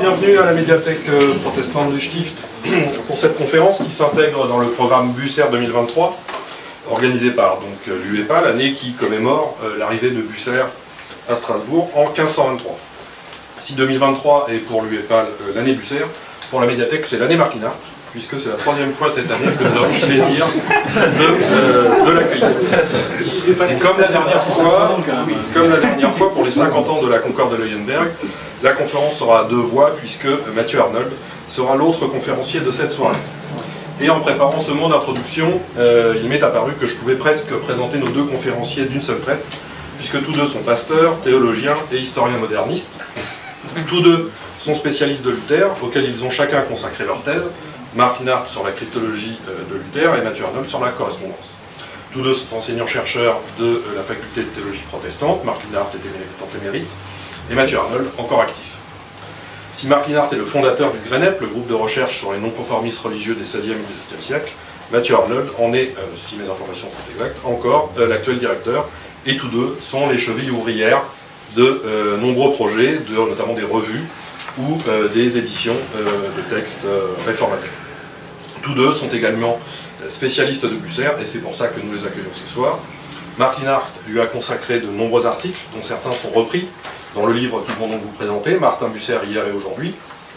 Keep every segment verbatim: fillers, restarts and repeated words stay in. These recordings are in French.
bienvenue à la médiathèque protestante du Stift pour cette conférence qui s'intègre dans le programme Bucer deux mille vingt-trois, organisé par l'U E P A, l'année qui commémore l'arrivée de Bucer à Strasbourg en quinze cent vingt-trois. Si deux mille vingt-trois est pour l'U E P A l'année Bucer, pour la médiathèque c'est l'année Martinart, puisque c'est la troisième fois cette année que nous avons le plaisir de, euh, de l'accueillir. Et comme la dernière fois, comme la dernière fois pour les cinquante ans de la Concorde de Leuenberg, la conférence sera à deux voix, puisque Mathieu Arnold sera l'autre conférencier de cette soirée. Et en préparant ce mot d'introduction, euh, il m'est apparu que je pouvais presque présenter nos deux conférenciers d'une seule traite, puisque tous deux sont pasteurs, théologiens et historiens modernistes. Tous deux sont spécialistes de Luther, auxquels ils ont chacun consacré leur thèse. Martinart sur la christologie de Luther et Mathieu Arnold sur la correspondance. Tous deux sont enseignants-chercheurs de la faculté de théologie protestante. Martinart est émérite et Mathieu Arnold encore actif. Si Martinart est le fondateur du GRENEP, le groupe de recherche sur les non-conformistes religieux des seizième et dix-septième siècles, Mathieu Arnold en est, euh, si mes informations sont exactes, encore euh, l'actuel directeur, et tous deux sont les chevilles ouvrières de euh, nombreux projets, de, notamment des revues ou euh, des éditions euh, de textes euh, réformateurs. Tous deux sont également spécialistes de Bucer, et c'est pour ça que nous les accueillons ce soir. Martinart lui a consacré de nombreux articles, dont certains sont repris dans le livre qu'ils vont donc vous présenter, Martin Bucer hier et aujourd'hui,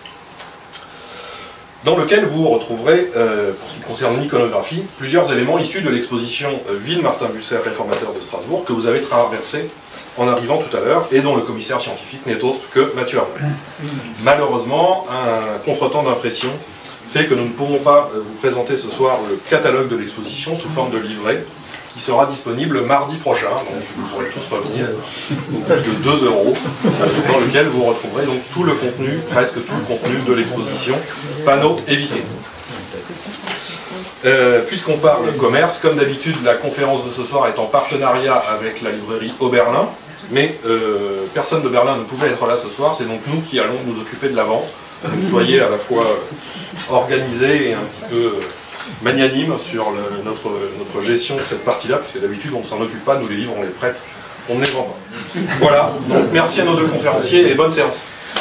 dans lequel vous retrouverez, euh, pour ce qui concerne l'iconographie, plusieurs éléments issus de l'exposition euh, Ville Martin Bucer, réformateur de Strasbourg, que vous avez traversé en arrivant tout à l'heure, et dont le commissaire scientifique n'est autre que Mathieu Arnold. Malheureusement, un contretemps d'impression fait que nous ne pourrons pas vous présenter ce soir le catalogue de l'exposition sous forme de livret, qui sera disponible mardi prochain, donc vous pourrez tous revenir au coût de deux euros, dans lequel vous retrouverez donc tout le contenu, presque tout le contenu de l'exposition, panneaux et vitrines. Euh, Puisqu'on parle de commerce, comme d'habitude, la conférence de ce soir est en partenariat avec la librairie Oberlin, mais euh, personne de Berlin ne pouvait être là ce soir, c'est donc nous qui allons nous occuper de la vente. Donc soyez à la fois organisés et un petit peu magnanime sur le, notre, notre gestion de cette partie-là, puisque d'habitude on ne s'en occupe pas, nous les livres on les prête, on ne les vend pas. Voilà, donc merci à nos deux conférenciers et bonne séance.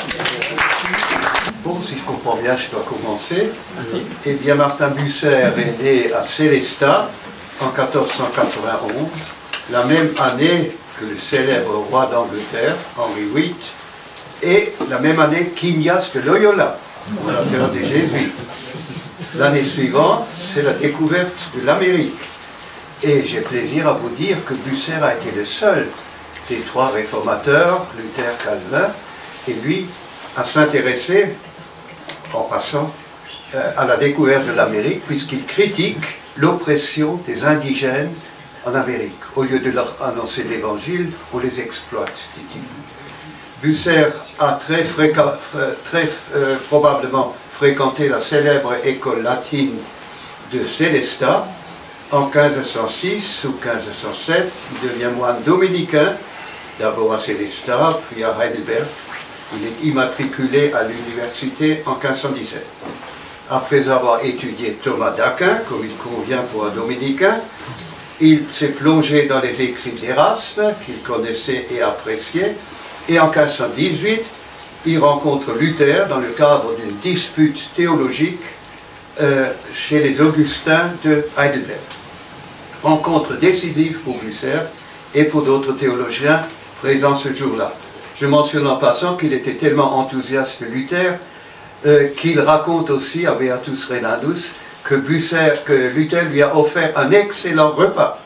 Bon, si je comprends bien, je dois commencer. Eh bien, Martin Bucer est né à Sélestat en quatorze cent quatre-vingt-onze, la même année que le célèbre roi d'Angleterre, Henri huit, et la même année qu'Ignace de Loyola, dans la terre des Jésuites. L'année suivante, c'est la découverte de l'Amérique. Et j'ai plaisir à vous dire que Bucer a été le seul des trois réformateurs, Luther, Calvin, et lui, à s'intéresser, en passant, euh, à la découverte de l'Amérique, puisqu'il critique l'oppression des indigènes en Amérique. Au lieu de leur annoncer l'évangile, on les exploite, dit-il. Bucer a très, très euh, probablement fréquenté la célèbre école latine de Sélestat. En quinze cent six ou quinze cent sept, il devient moine dominicain, d'abord à Sélestat, puis à Heidelberg. Il est immatriculé à l'université en quinze cent dix-sept. Après avoir étudié Thomas d'Aquin, comme il convient pour un dominicain, il s'est plongé dans les écrits d'Érasme, qu'il connaissait et appréciait, et en quinze cent dix-huit, il rencontre Luther dans le cadre d'une dispute théologique euh, chez les Augustins de Heidelberg. Rencontre décisive pour Bucer et pour d'autres théologiens présents ce jour-là. Je mentionne en passant qu'il était tellement enthousiaste de Luther euh, qu'il raconte aussi à Beatus Reinaldus que, Bucer, que Luther lui a offert un excellent repas.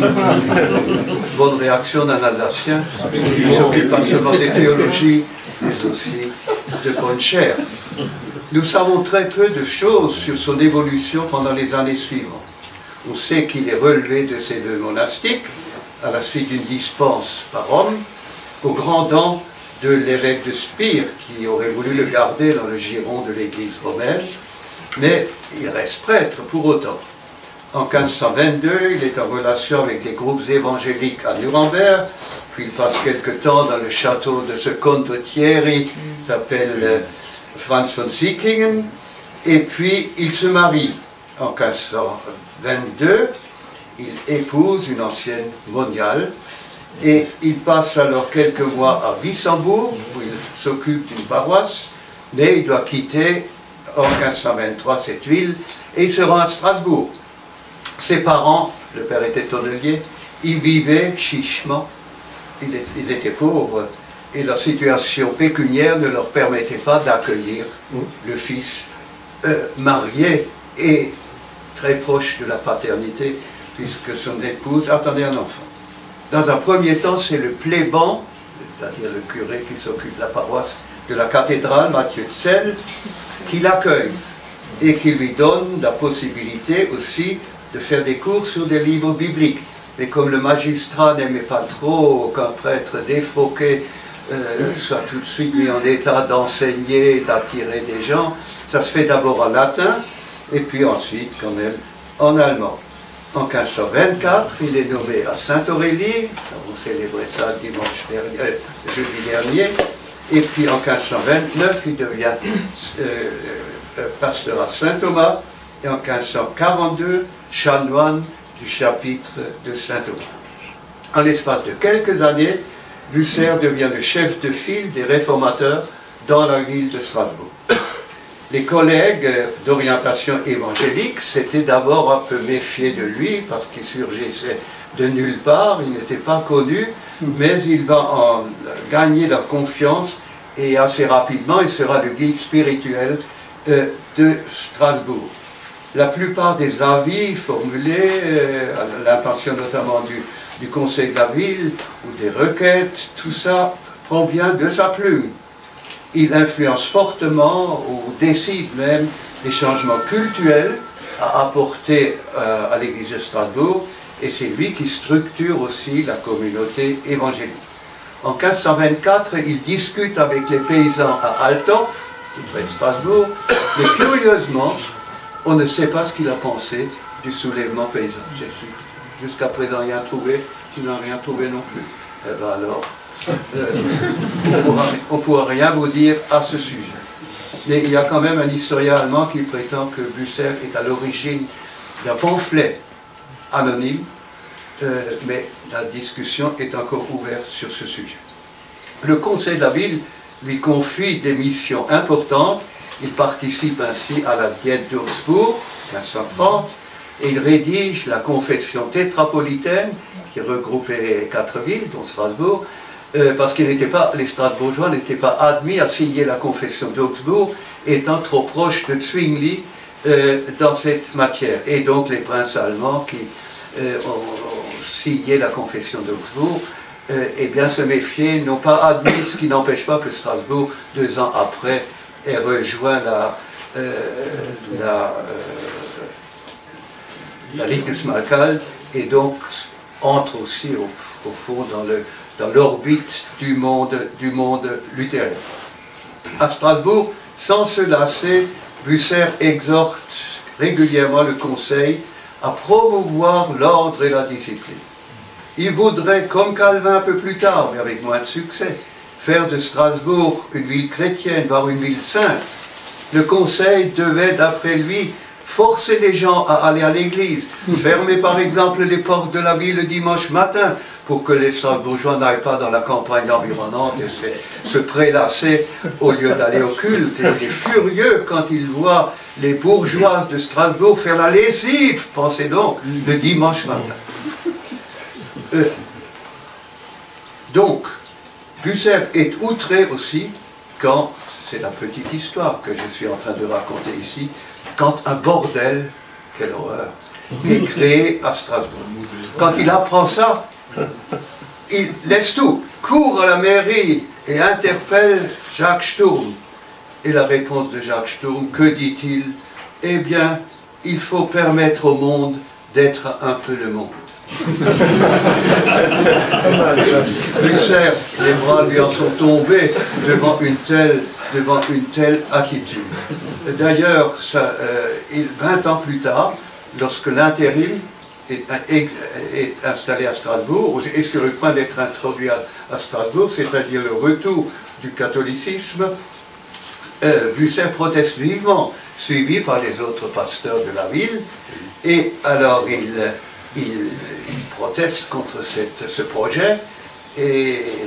Bonne réaction d'un Alsacien qui ne s'occupe pas seulement des théologies, mais aussi de bonne chair. Nous savons très peu de choses sur son évolution pendant les années suivantes. On sait qu'il est relevé de ses vœux monastiques à la suite d'une dispense par Rome, au grand dam de l'évêque de Spire, qui aurait voulu le garder dans le giron de l'église romaine, mais il reste prêtre pour autant. En quinze cent vingt-deux, il est en relation avec des groupes évangéliques à Nuremberg, puis il passe quelque temps dans le château de ce comte de Thierry, qui s'appelle Franz von Sickingen, et puis il se marie en quinze cent vingt-deux, il épouse une ancienne moniale, et il passe alors quelques mois à Wissembourg, où il s'occupe d'une paroisse, mais il doit quitter en quinze cent vingt-trois cette ville et il se rend à Strasbourg. Ses parents, le père était tonnelier, ils vivaient chichement, ils, ils étaient pauvres et leur situation pécuniaire ne leur permettait pas d'accueillir le fils euh, marié et très proche de la paternité, puisque son épouse attendait un enfant. Dans un premier temps, c'est le plébant, c'est-à-dire le curé qui s'occupe de la paroisse de la cathédrale, Mathieu de Selles, qui l'accueille et qui lui donne la possibilité aussi de faire des cours sur des livres bibliques. Mais comme le magistrat n'aimait pas trop qu'un prêtre défroqué euh, soit tout de suite mis en état d'enseigner, d'attirer des gens, ça se fait d'abord en latin, et puis ensuite quand même en allemand. En quinze cent vingt-quatre, il est nommé à Sainte-Aurélie, on célébrait ça dimanche dernier, euh, jeudi dernier, et puis en quinze cent vingt-neuf, il devient euh, euh, pasteur à Saint-Thomas, et en quinze cent quarante-deux, chanoine du chapitre de Saint-Thomas. En l'espace de quelques années, Bucer devient le chef de file des réformateurs dans la ville de Strasbourg. Les collègues d'orientation évangélique s'étaient d'abord un peu méfiés de lui parce qu'il surgissait de nulle part, il n'était pas connu, mais il va en gagner leur confiance et assez rapidement il sera le guide spirituel euh, de Strasbourg. La plupart des avis formulés, euh, à l'intention notamment du, du conseil de la ville, ou des requêtes, tout ça provient de sa plume. Il influence fortement, ou décide même, les changements cultuels à apporter euh, à l'église de Strasbourg, et c'est lui qui structure aussi la communauté évangélique. En quinze cent vingt-quatre, il discute avec les paysans à Altorf, tout près de Strasbourg, mais curieusement, on ne sait pas ce qu'il a pensé du soulèvement paysan. Jusqu'à présent rien trouvé, tu n'as rien trouvé non plus. Eh bien alors, euh, on ne pourra rien vous dire à ce sujet. Mais il y a quand même un historien allemand qui prétend que Bucer est à l'origine d'un pamphlet anonyme, euh, mais la discussion est encore ouverte sur ce sujet. Le conseil de la ville lui confie des missions importantes. Il participe ainsi à la Diète d'Augsbourg, quinze cent trente, et il rédige la confession tétrapolitaine, qui regroupait quatre villes, dont Strasbourg, euh, parce que les Strasbourgeois n'étaient pas admis à signer la confession d'Augsbourg, étant trop proches de Zwingli euh, dans cette matière. Et donc les princes allemands qui euh, ont, ont signé la confession d'Augsbourg, euh, eh bien se méfier, n'ont pas admis, ce qui n'empêche pas que Strasbourg, deux ans après, et rejoint la, euh, la, euh, la Ligue de Smalcald et donc entre aussi au, au fond dans le dans l'orbite du monde, du monde luthérien. À Strasbourg, sans se lasser, Bucer exhorte régulièrement le conseil à promouvoir l'ordre et la discipline. Il voudrait, comme Calvin un peu plus tard, mais avec moins de succès, faire de Strasbourg une ville chrétienne, voire une ville sainte. Le conseil devait, d'après lui, forcer les gens à aller à l'église, fermer par exemple les portes de la ville le dimanche matin, pour que les Strasbourgeois n'aillent pas dans la campagne environnante et se, se prélasser au lieu d'aller au culte. Et il est furieux quand il voit les bourgeois de Strasbourg faire la lessive, pensez donc, le dimanche matin. Euh, donc, Bucer est outré aussi quand, c'est la petite histoire que je suis en train de raconter ici, quand un bordel, quelle horreur, est créé à Strasbourg. Quand il apprend ça, il laisse tout, court à la mairie et interpelle Jacques Sturm. Et la réponse de Jacques Sturm, que dit-il? Eh bien, il faut permettre au monde d'être un peu le monde. Bucer, les bras lui en sont tombés devant une telle, devant une telle attitude. D'ailleurs, euh, vingt ans plus tard, lorsque l'intérim est, est installé à Strasbourg, est sur le point d'être introduit à, à Strasbourg, c'est-à-dire le retour du catholicisme, euh, Bucer proteste vivement, suivi par les autres pasteurs de la ville, et alors il, il, il proteste contre cette, ce projet, et le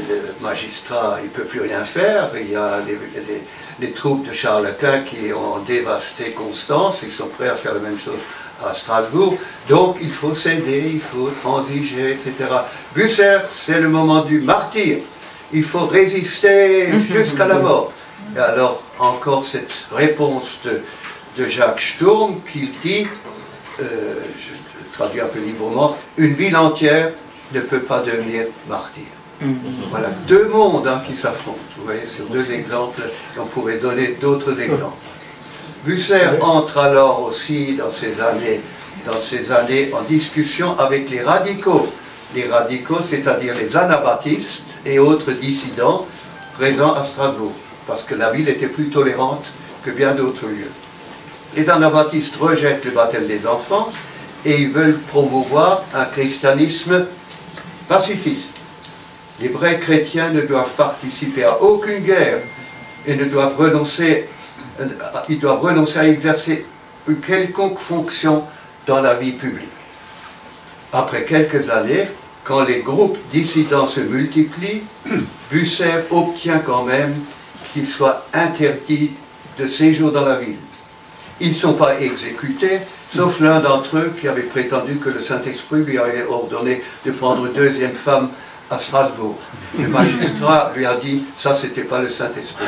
magistrat, il ne peut plus rien faire. Il y a les, les, les troupes de Charles Quint qui ont dévasté Constance, ils sont prêts à faire la même chose à Strasbourg. Donc il faut céder, il faut transiger, et cetera. Bucer, c'est le moment du martyr. Il faut résister jusqu'à la mort. Et alors, encore cette réponse de, de Jacques Sturm qui dit, euh, je traduis un peu librement, une ville entière ne peut pas devenir martyr. Voilà, deux mondes hein, qui s'affrontent, vous voyez, sur deux exemples, et on pourrait donner d'autres exemples. Bucer entre alors aussi dans ces années, dans ces années en discussion avec les radicaux. Les radicaux, c'est-à-dire les anabaptistes et autres dissidents présents à Strasbourg, parce que la ville était plus tolérante que bien d'autres lieux. Les anabaptistes rejettent le baptême des enfants et ils veulent promouvoir un christianisme pacifiste. Les vrais chrétiens ne doivent participer à aucune guerre et ne doivent renoncer, ils doivent renoncer à exercer une quelconque fonction dans la vie publique. Après quelques années, quand les groupes dissidents se multiplient, Bucer obtient quand même qu'il soit interdit de séjour dans la ville. Ils ne sont pas exécutés, sauf l'un d'entre eux qui avait prétendu que le Saint-Esprit lui avait ordonné de prendre une deuxième femme à Strasbourg. Le magistrat lui a dit, ça c'était pas le Saint-Esprit.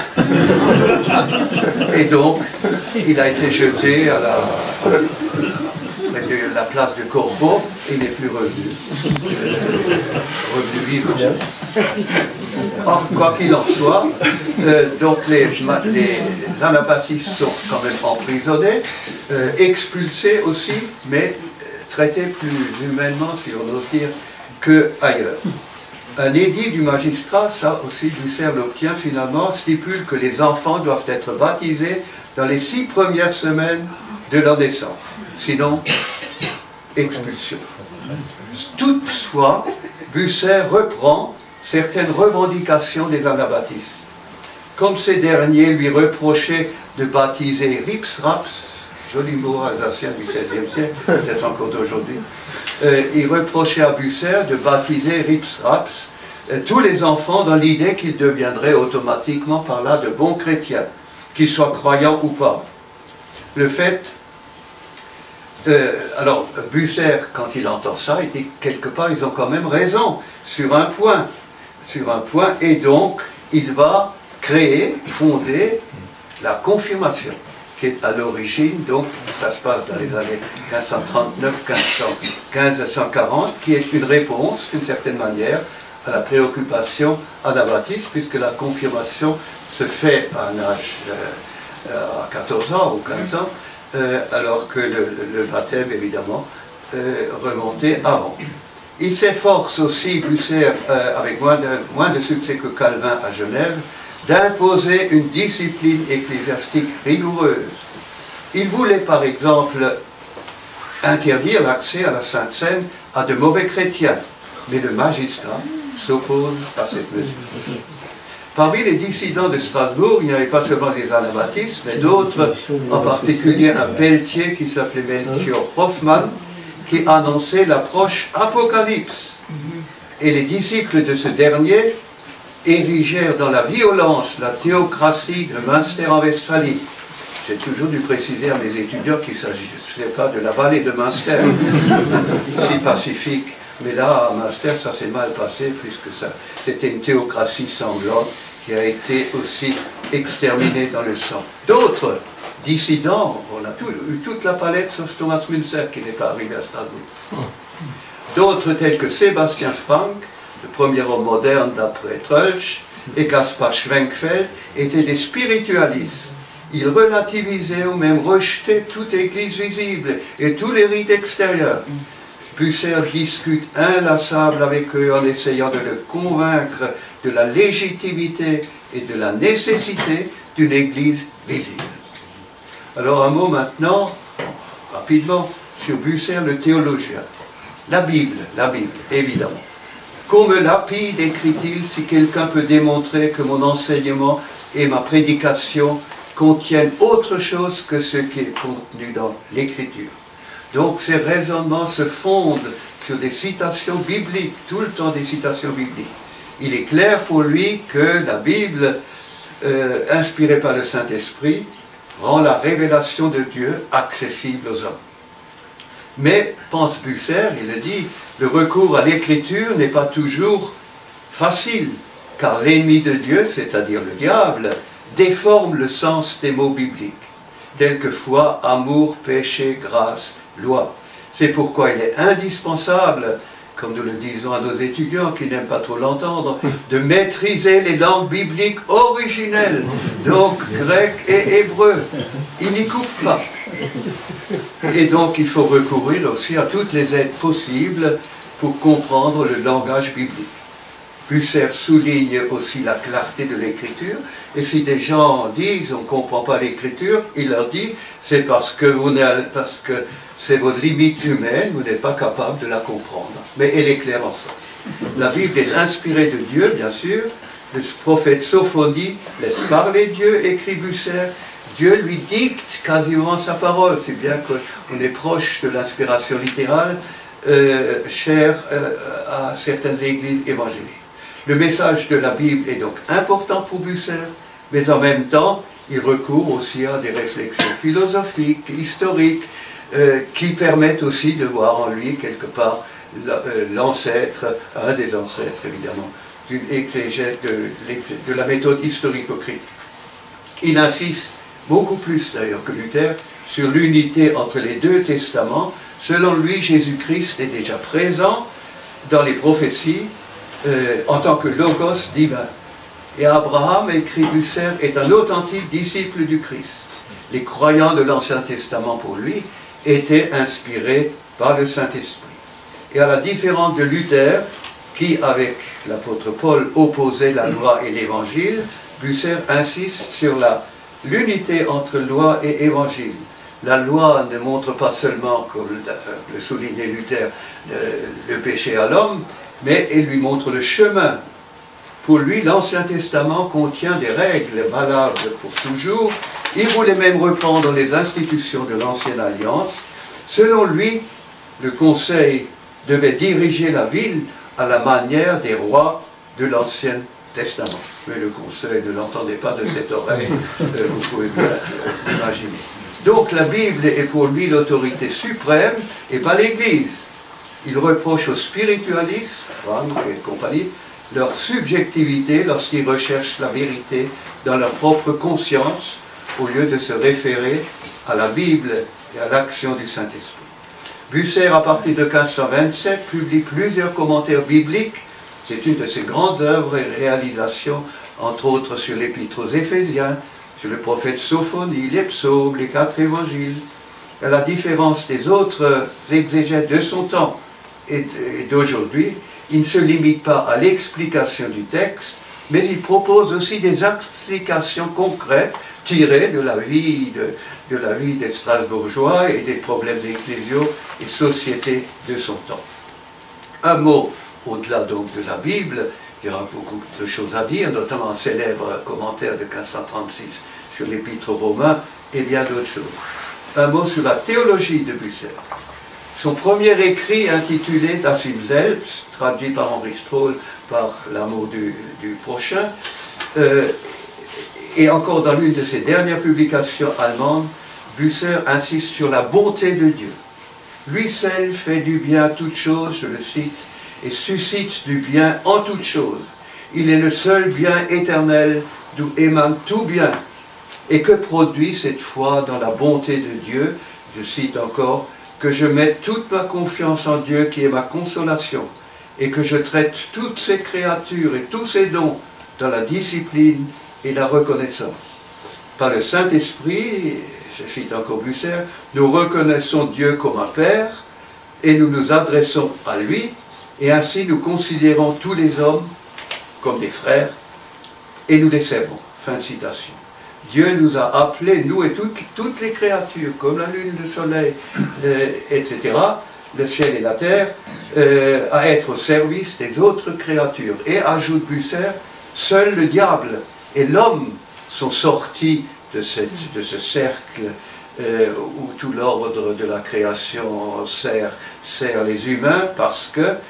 Et donc, il a été jeté à la, de la place de Corbeau et il n'est plus revenu. Revenu vivant. Or, quoi qu'il en soit, euh, donc les, les anabaptistes sont quand même emprisonnés, euh, expulsés aussi, mais euh, traités plus humainement, si on ose dire, qu'ailleurs. Un édit du magistrat, ça aussi Bucer l'obtient finalement, stipule que les enfants doivent être baptisés dans les six premières semaines de leur naissance. Sinon, expulsion. Toutefois, Bucer reprend certaines revendications des anabaptistes. Comme ces derniers lui reprochaient de baptiser rips raps, joli mot alsacien du seizième siècle, peut-être encore d'aujourd'hui, euh, il reprochait à Bucer de baptiser rips raps euh, tous les enfants dans l'idée qu'ils deviendraient automatiquement par là de bons chrétiens, qu'ils soient croyants ou pas. Le fait, euh, alors Bucer, quand il entend ça, il dit quelque part ils ont quand même raison sur un point, sur un point, et donc il va créer, fonder la confirmation, qui est à l'origine, donc ça se passe dans les années quinze cent trente-neuf quinze cent quarante, qui est une réponse, d'une certaine manière, à la préoccupation anabaptiste, puisque la confirmation se fait à un âge, euh, à quatorze ans ou quinze ans, euh, alors que le, le baptême, évidemment, euh, remontait avant. Il s'efforce aussi, Bucer, euh, avec moins de, moins de succès que Calvin à Genève, d'imposer une discipline ecclésiastique rigoureuse. Il voulait par exemple interdire l'accès à la Sainte Seine à de mauvais chrétiens, mais le magistrat s'oppose à cette mesure. Parmi les dissidents de Strasbourg, il n'y avait pas seulement les anabaptistes, mais d'autres, en particulier un pelletier qui s'appelait Melchior Hoffmann, qui annonçait l'approche apocalypse. Et les disciples de ce dernier érigèrent dans la violence la théocratie de Münster en Westphalie. J'ai toujours dû préciser à mes étudiants qu'il ne s'agissait pas de la vallée de Münster, si pacifique. Mais là, à Münster, ça s'est mal passé, puisque c'était une théocratie sanglante qui a été aussi exterminée dans le sang. D'autres dissidents, on a tout, eu toute la palette sauf Thomas Münzer qui n'est pas arrivé à Strasbourg. D'autres tels que Sébastien Frank, le premier homme moderne d'après Trölsch, et Caspar Schwenkfeld étaient des spiritualistes. Ils relativisaient ou même rejetaient toute église visible et tous les rites extérieurs. Bucer discute inlassable avec eux en essayant de le convaincre de la légitimité et de la nécessité d'une église visible. Alors un mot maintenant, rapidement, sur Bucer le théologien. La Bible, la Bible, évidemment. Qu'on me lapide, écrit-il, si quelqu'un peut démontrer que mon enseignement et ma prédication contiennent autre chose que ce qui est contenu dans l'Écriture. Donc ces raisonnements se fondent sur des citations bibliques, tout le temps des citations bibliques. Il est clair pour lui que la Bible, euh, inspirée par le Saint-Esprit, rend la révélation de Dieu accessible aux hommes. Mais, pense Bucer, il a dit, le recours à l'écriture n'est pas toujours facile, car l'ennemi de Dieu, c'est-à-dire le diable, déforme le sens des mots bibliques, tels que foi, amour, péché, grâce, loi. C'est pourquoi il est indispensable, comme nous le disons à nos étudiants qui n'aiment pas trop l'entendre, de maîtriser les langues bibliques originelles, donc grec et hébreu. Il n'y coupe pas. Et donc il faut recourir aussi à toutes les aides possibles pour comprendre le langage biblique. Bucer souligne aussi la clarté de l'écriture, et si des gens disent on ne comprend pas l'écriture, il leur dit c'est parce que vous n'avez, parce que c'est votre limite humaine, vous n'êtes pas capable de la comprendre. Mais elle est claire en soi. La Bible est inspirée de Dieu, bien sûr. Le prophète Sophonie laisse parler Dieu, écrit Bucer. Dieu lui dicte quasiment sa parole. C'est bien qu'on est proche de l'inspiration littérale, euh, chère euh, à certaines églises évangéliques. Le message de la Bible est donc important pour Bucer, mais en même temps, il recourt aussi à des réflexions philosophiques, historiques, euh, qui permettent aussi de voir en lui, quelque part, l'ancêtre, un des ancêtres, évidemment, d'une exégèse de, de la méthode historico-critique. Il insiste beaucoup plus, d'ailleurs, que Luther, sur l'unité entre les deux testaments. Selon lui, Jésus-Christ est déjà présent dans les prophéties, Euh, en tant que logos divin. Et Abraham, écrit Bucer, est un authentique disciple du Christ. Les croyants de l'Ancien Testament, pour lui, étaient inspirés par le Saint-Esprit. Et à la différence de Luther, qui, avec l'apôtre Paul, opposait la loi et l'évangile, Bucer insiste sur l'unité entre loi et évangile. La loi ne montre pas seulement, comme le soulignait Luther, le, le péché à l'homme, mais elle lui montre le chemin. Pour lui, l'Ancien Testament contient des règles valables pour toujours. Il voulait même reprendre les institutions de l'Ancienne Alliance. Selon lui, le Conseil devait diriger la ville à la manière des rois de l'Ancien Testament. Mais le Conseil ne l'entendait pas de cette oreille, euh, vous pouvez bien euh, imaginer. Donc la Bible est pour lui l'autorité suprême et pas l'Église. Il reproche aux spiritualistes, Franck et compagnie, leur subjectivité lorsqu'ils recherchent la vérité dans leur propre conscience, au lieu de se référer à la Bible et à l'action du Saint-Esprit. Bucer, à partir de quinze cent vingt-sept, publie plusieurs commentaires bibliques. C'est une de ses grandes œuvres et réalisations, entre autres sur l'Épître aux Éphésiens, sur le prophète Sophonie, les psaumes, les quatre évangiles. À la différence des autres exégètes de son temps et d'aujourd'hui, il ne se limite pas à l'explication du texte, mais il propose aussi des applications concrètes tirées de la vie, de, de la vie des Strasbourgeois et des problèmes ecclésiaux et sociétés de son temps. Un mot au-delà donc de la Bible, il y aura beaucoup de choses à dire, notamment un célèbre commentaire de quinze cent trente-six sur l'Épître aux Romains et bien d'autres choses. Un mot sur la théologie de Bucer. Son premier écrit intitulé Das im Selbst, traduit par Henri Strohl par l'amour du, du prochain, euh, et encore dans l'une de ses dernières publications allemandes, Bucer insiste sur la bonté de Dieu. Lui seul fait du bien à toute chose, je le cite, et suscite du bien en toute chose. Il est le seul bien éternel d'où émane tout bien. Et que produit cette foi dans la bonté de Dieu? Je cite encore, que je mette toute ma confiance en Dieu qui est ma consolation, et que je traite toutes ces créatures et tous ces dons dans la discipline et la reconnaissance. Par le Saint-Esprit, je cite encore Bucer, nous reconnaissons Dieu comme un Père, et nous nous adressons à lui, et ainsi nous considérons tous les hommes comme des frères, et nous les servons. Fin de citation. Dieu nous a appelés, nous et toutes, toutes les créatures, comme la lune, le soleil, euh, et cetera, le ciel et la terre, euh, à être au service des autres créatures. Et, ajoute Bucer, seul le diable et l'homme sont sortis de, cette, de ce cercle euh, où tout l'ordre de la création sert, sert les humains, parce que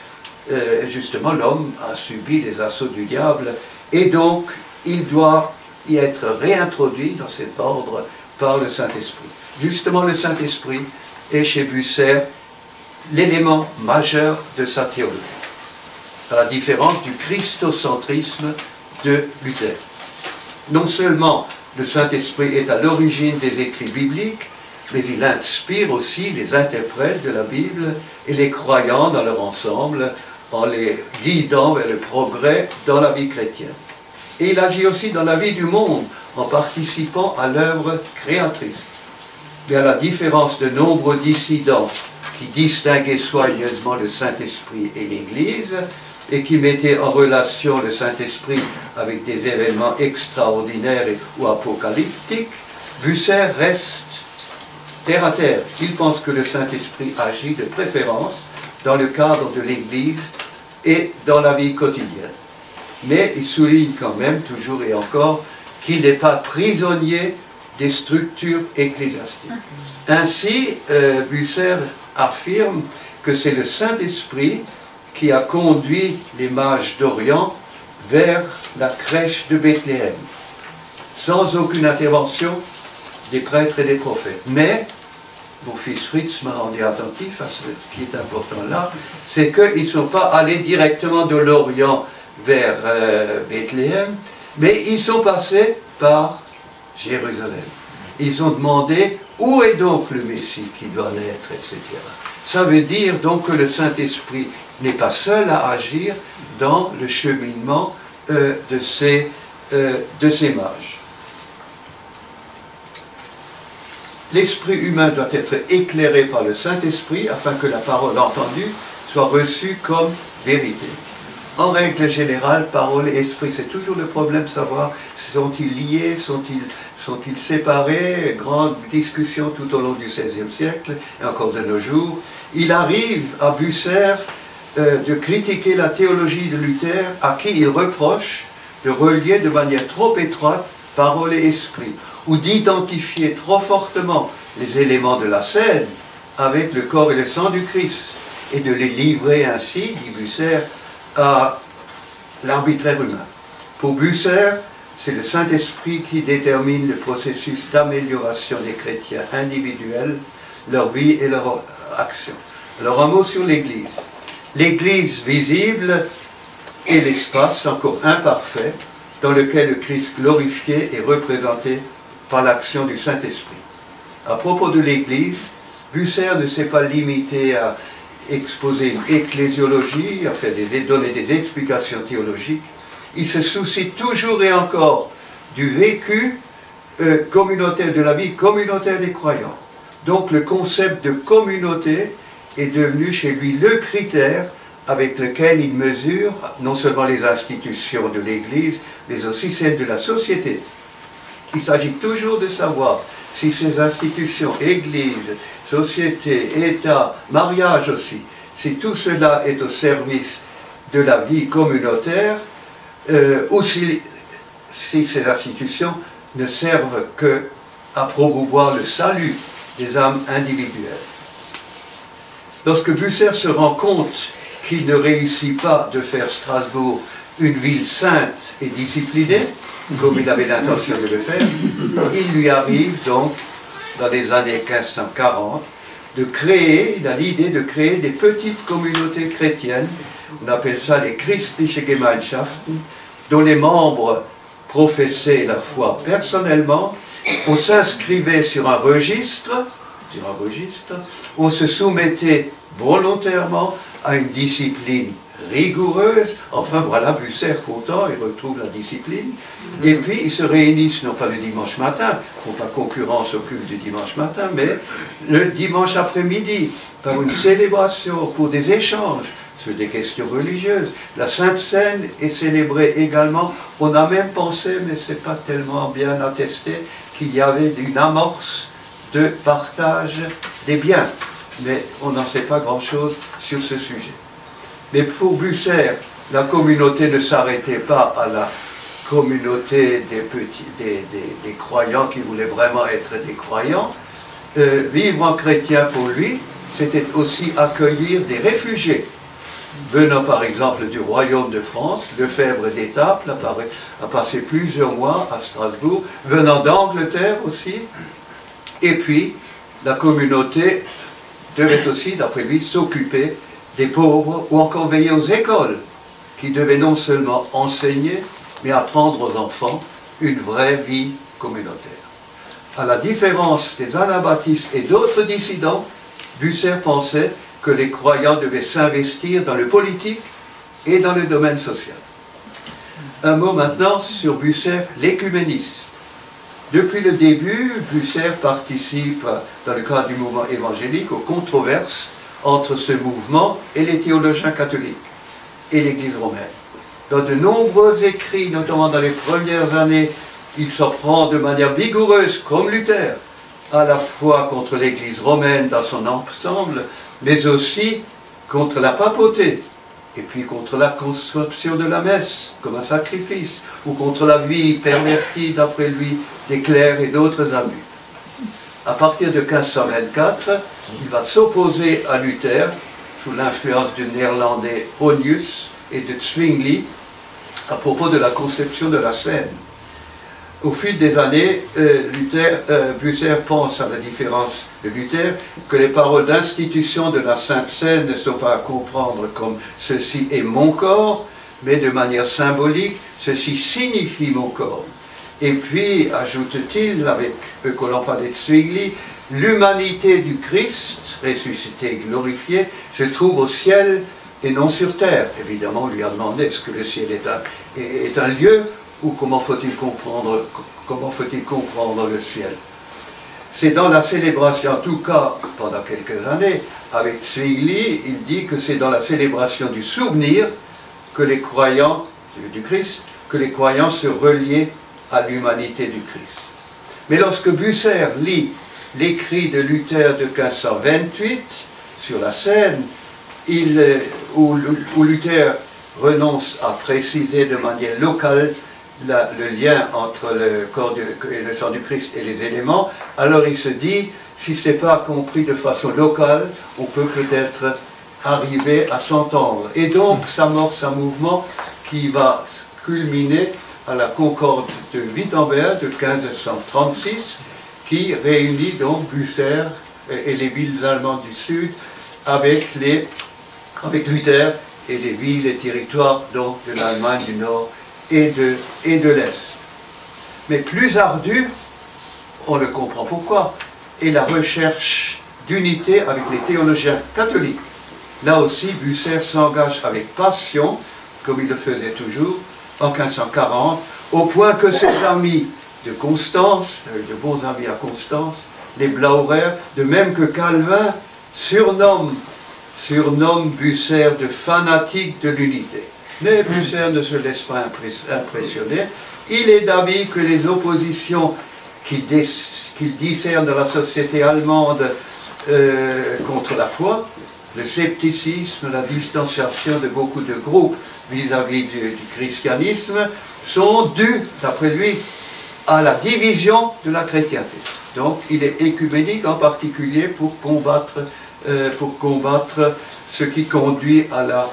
euh, justement l'homme a subi les assauts du diable, et donc il doit y être réintroduit dans cet ordre par le Saint-Esprit. Justement, le Saint-Esprit est chez Bucer l'élément majeur de sa théologie, à la différence du christocentrisme de Luther. Non seulement le Saint-Esprit est à l'origine des écrits bibliques, mais il inspire aussi les interprètes de la Bible et les croyants dans leur ensemble, en les guidant vers le progrès dans la vie chrétienne. Et il agit aussi dans la vie du monde, en participant à l'œuvre créatrice. Mais à la différence de nombreux dissidents qui distinguaient soigneusement le Saint-Esprit et l'Église, et qui mettaient en relation le Saint-Esprit avec des événements extraordinaires ou apocalyptiques, Bucer reste terre à terre. Il pense que le Saint-Esprit agit de préférence dans le cadre de l'Église et dans la vie quotidienne. Mais il souligne quand même, toujours et encore, qu'il n'est pas prisonnier des structures ecclésiastiques. Ainsi, euh, Bucer affirme que c'est le Saint-Esprit qui a conduit les mages d'Orient vers la crèche de Bethléem, sans aucune intervention des prêtres et des prophètes. Mais, mon fils Fritz m'a rendu attentif à ce qui est important là, c'est qu'ils ne sont pas allés directement de l'Orient vers euh, Bethléem, mais ils sont passés par Jérusalem. Ils ont demandé où est donc le Messie qui doit naître, et cetera. Ça veut dire donc que le Saint-Esprit n'est pas seul à agir dans le cheminement euh, de, ces, euh, de ces mages. L'esprit humain doit être éclairé par le Saint-Esprit afin que la parole entendue soit reçue comme vérité. En règle générale, parole et esprit, c'est toujours le problème de savoir, sont-ils liés, sont-ils sont-ils séparés? Grande discussion tout au long du seizième siècle et encore de nos jours. Il arrive à Bucer euh, de critiquer la théologie de Luther, à qui il reproche de relier de manière trop étroite parole et esprit, ou d'identifier trop fortement les éléments de la scène avec le corps et le sang du Christ, et de les livrer ainsi, dit Bucer, à l'arbitraire humain. Pour Bucer, c'est le Saint-Esprit qui détermine le processus d'amélioration des chrétiens individuels, leur vie et leur action. Alors un mot sur l'Église. L'Église visible est l'espace encore imparfait dans lequel le Christ glorifié est représenté par l'action du Saint-Esprit. À propos de l'Église, Bucer ne s'est pas limité à exposer une ecclésiologie, à faire des, donner des explications théologiques. Il se soucie toujours et encore du vécu euh, communautaire, de la vie communautaire des croyants. Donc le concept de communauté est devenu chez lui le critère avec lequel il mesure non seulement les institutions de l'Église, mais aussi celles de la société. Il s'agit toujours de savoir si ces institutions, Église, société, État, mariage aussi, si tout cela est au service de la vie communautaire, euh, ou si, si ces institutions ne servent qu'à promouvoir le salut des âmes individuelles. Lorsque Bucer se rend compte qu'il ne réussit pas de faire Strasbourg une ville sainte et disciplinée, comme il avait l'intention de le faire, il lui arrive donc, dans les années quinze cent quarante, de créer, il a l'idée de créer des petites communautés chrétiennes, on appelle ça les Christliche Gemeinschaften, dont les membres professaient la foi personnellement, on s'inscrivait sur un registre, sur un registre, on se soumettait volontairement à une discipline rigoureuse. Enfin voilà, Bucer content, il retrouve la discipline, et puis ils se réunissent non pas le dimanche matin, ils ne font pas concurrence au culte du dimanche matin, mais le dimanche après-midi, par une célébration, pour des échanges sur des questions religieuses. La Sainte Seine est célébrée également. On a même pensé, mais ce n'est pas tellement bien attesté, qu'il y avait une amorce de partage des biens, mais on n'en sait pas grand-chose sur ce sujet. Mais pour Bucer, la communauté ne s'arrêtait pas à la communauté des, petits, des, des, des croyants qui voulaient vraiment être des croyants. Euh, vivre en chrétien pour lui, c'était aussi accueillir des réfugiés. venant par exemple du royaume de France, Lefebvre d'Étaples a, a passé plusieurs mois à Strasbourg, venant d'Angleterre aussi, et puis la communauté devait aussi, d'après lui, s'occuper des pauvres ou encore veiller aux écoles, qui devaient non seulement enseigner, mais apprendre aux enfants une vraie vie communautaire. À la différence des anabaptistes et d'autres dissidents, Bucer pensait que les croyants devaient s'investir dans le politique et dans le domaine social. Un mot maintenant sur Bucer, l'écuméniste. Depuis le début, Bucer participe, dans le cadre du mouvement évangélique, aux controverses entre ce mouvement et les théologiens catholiques et l'Église romaine. Dans de nombreux écrits, notamment dans les premières années, il s'en prend de manière vigoureuse, comme Luther, à la fois contre l'Église romaine dans son ensemble, mais aussi contre la papauté, et puis contre la conception de la messe comme un sacrifice, ou contre la vie pervertie, d'après lui, des clercs et d'autres abus. À partir de quinze cent vingt-quatre, il va s'opposer à Luther, sous l'influence du néerlandais Honnius et de Zwingli, à propos de la conception de la scène. Au fil des années, euh, Luther, euh, Bucer pense, à la différence de Luther, que les paroles d'institution de la Sainte Seine ne sont pas à comprendre comme « ceci est mon corps », mais de manière symbolique, « ceci signifie mon corps ». Et puis, ajoute-t-il, avec euh, que l'on parlait de Zwingli, l'humanité du Christ, ressuscité et glorifié, se trouve au ciel et non sur terre. Évidemment, on lui a demandé est-ce que le ciel est un, est, est un lieu, ou comment faut-il comprendre, comment faut-il comprendre le ciel. C'est dans la célébration, en tout cas pendant quelques années, avec Zwingli, il dit que c'est dans la célébration du souvenir que les croyants du, du Christ, que les croyants se reliaient à l'humanité du Christ. Mais lorsque Bucer lit l'écrit de Luther de quinze cent vingt-huit sur la scène, il, où, où Luther renonce à préciser de manière locale la, le lien entre le corps du, et le sang du Christ et les éléments, alors il se dit, si ce n'est pas compris de façon locale, on peut peut-être arriver à s'entendre. Et donc s'amorce un mouvement qui va culminer à la Concorde de Wittenberg de quinze cent trente-six, qui réunit donc Bucer et les villes allemandes du Sud avec, les, avec Luther et les villes et territoires donc de l'Allemagne du Nord et de, et de l'Est. Mais plus ardu, on le comprend pourquoi, est la recherche d'unité avec les théologiens catholiques. Là aussi, Bucer s'engage avec passion, comme il le faisait toujours, en quinze cent quarante, au point que ses amis de Constance, de bons amis à Constance, les Blaurer, de même que Calvin, surnomment, surnomment Bucer de fanatique de l'unité. Mais Bucer ne se laisse pas impressionner. Il est d'avis que les oppositions qu'il qu'il discerne dans la société allemande euh, contre la foi, le scepticisme, la distanciation de beaucoup de groupes vis-à-vis du, du christianisme, sont dus, d'après lui, à la division de la chrétienté. Donc il est écuménique en particulier pour combattre, euh, pour combattre ce qui conduit à la,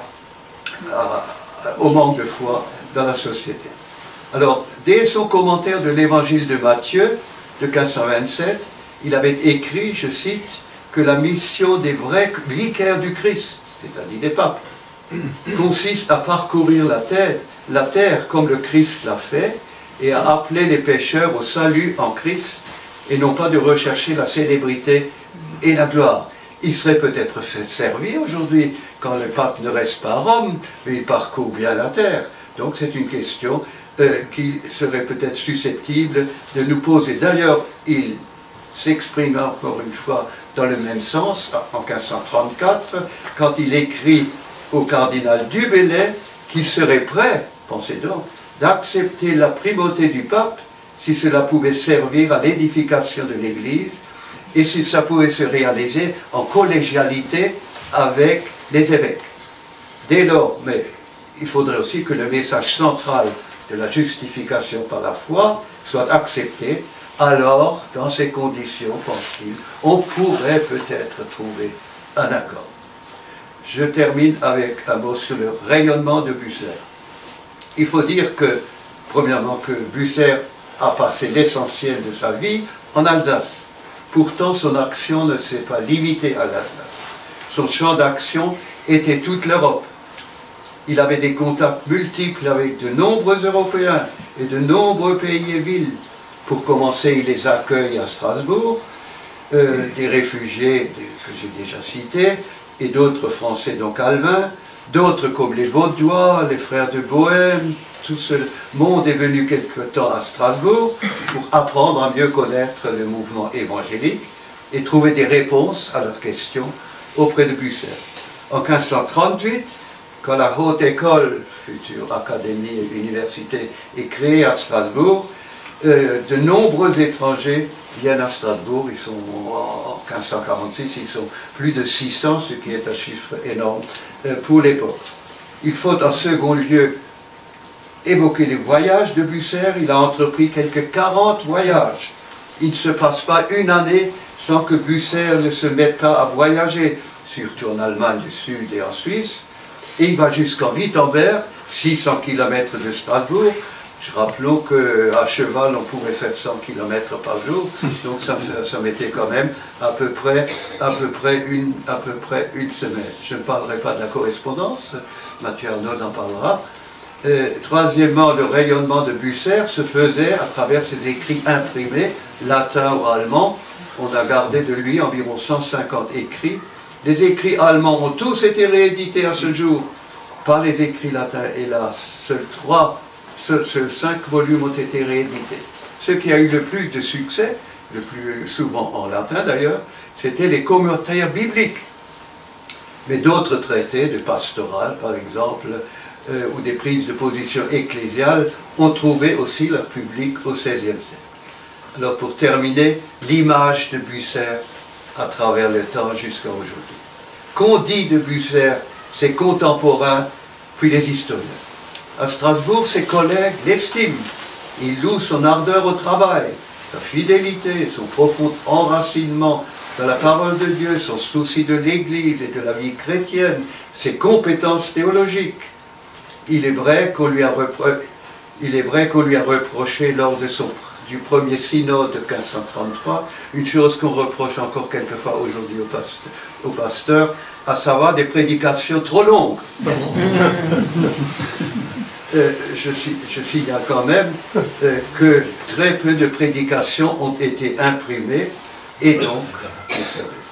à, au manque de foi dans la société. Alors, dès son commentaire de l'évangile de Matthieu de quinze cent vingt-sept, il avait écrit, je cite, que la mission des vrais vicaires du Christ, c'est-à-dire des papes, consiste à parcourir la terre, la terre comme le Christ l'a fait, et à appeler les pécheurs au salut en Christ, et non pas de rechercher la célébrité et la gloire. Il serait peut-être fait servir aujourd'hui, quand le pape ne reste pas à Rome, mais il parcourt bien la terre. Donc c'est une question euh, qui serait peut-être susceptible de nous poser. D'ailleurs, il s'exprime encore une fois dans le même sens, en quinze cent trente-quatre, quand il écrit au cardinal du Bellay qu'il serait prêt, pensez donc, d'accepter la primauté du pape si cela pouvait servir à l'édification de l'Église et si ça pouvait se réaliser en collégialité avec les évêques. Dès lors, mais il faudrait aussi que le message central de la justification par la foi soit accepté. Alors, dans ces conditions, pense-t-il, on pourrait peut-être trouver un accord. je termine avec un mot sur le rayonnement de Bucer. Il faut dire que, premièrement, que Bucer a passé l'essentiel de sa vie en Alsace. Pourtant, son action ne s'est pas limitée à l'Alsace. Son champ d'action était toute l'Europe. Il avait des contacts multiples avec de nombreux Européens et de nombreux pays et villes. Pour commencer, il les accueille à Strasbourg, euh, des réfugiés que j'ai déjà cités, et d'autres Français, donc Calvin, d'autres comme les Vaudois, les frères de Bohême. Tout ce monde est venu quelque temps à Strasbourg pour apprendre à mieux connaître le mouvement évangélique et trouver des réponses à leurs questions auprès de Bucer. En mille cinq cent trente-huit, quand la Haute École, future académie et université, est créée à Strasbourg, euh, de nombreux étrangers viennent à Strasbourg. Ils sont, en mille cinq cent quarante-six, ils sont plus de six cents, ce qui est un chiffre énorme euh, pour l'époque. Il faut en second lieu évoquer les voyages de Bucer. Il a entrepris quelques quarante voyages. Il ne se passe pas une année sans que Bucer ne se mette pas à voyager, surtout en Allemagne du Sud et en Suisse. Et il va jusqu'en Wittenberg, six cents kilomètres de Strasbourg. Je rappelons qu'à cheval, on pouvait faire cent kilomètres par jour, donc ça, ça mettait quand même à peu, près, à, peu près une, à peu près une semaine. Je ne parlerai pas de la correspondance, Mathieu Arnaud en parlera. Euh, troisièmement, le rayonnement de Bucer se faisait à travers ses écrits imprimés, latin ou allemand. On a gardé de lui environ cent cinquante écrits. Les écrits allemands ont tous été réédités à ce jour par les écrits latins, hélas. Seuls trois, seuls, seuls cinq volumes ont été réédités. Ce qui a eu le plus de succès, le plus souvent en latin d'ailleurs, c'était les commentaires bibliques. Mais d'autres traités de pastoral, par exemple, Euh, ou des prises de position ecclésiales ont trouvé aussi leur public au seizième siècle. Alors pour terminer, l'image de Bucer à travers le temps jusqu'à aujourd'hui. Qu'ont dit de Bucer ses contemporains, puis les historiens? À Strasbourg, ses collègues l'estiment. Ils louent son ardeur au travail, sa fidélité, son profond enracinement dans la parole de Dieu, son souci de l'Église et de la vie chrétienne, ses compétences théologiques. Il est vrai qu'on lui a repro... il est vrai qu'on lui a reproché lors de son... du premier synode de mille cinq cent trente-trois, une chose qu'on reproche encore quelquefois aujourd'hui aux pasteurs, aux pasteurs, à savoir des prédications trop longues. euh, je, je signale quand même euh, que très peu de prédications ont été imprimées et donc conservées.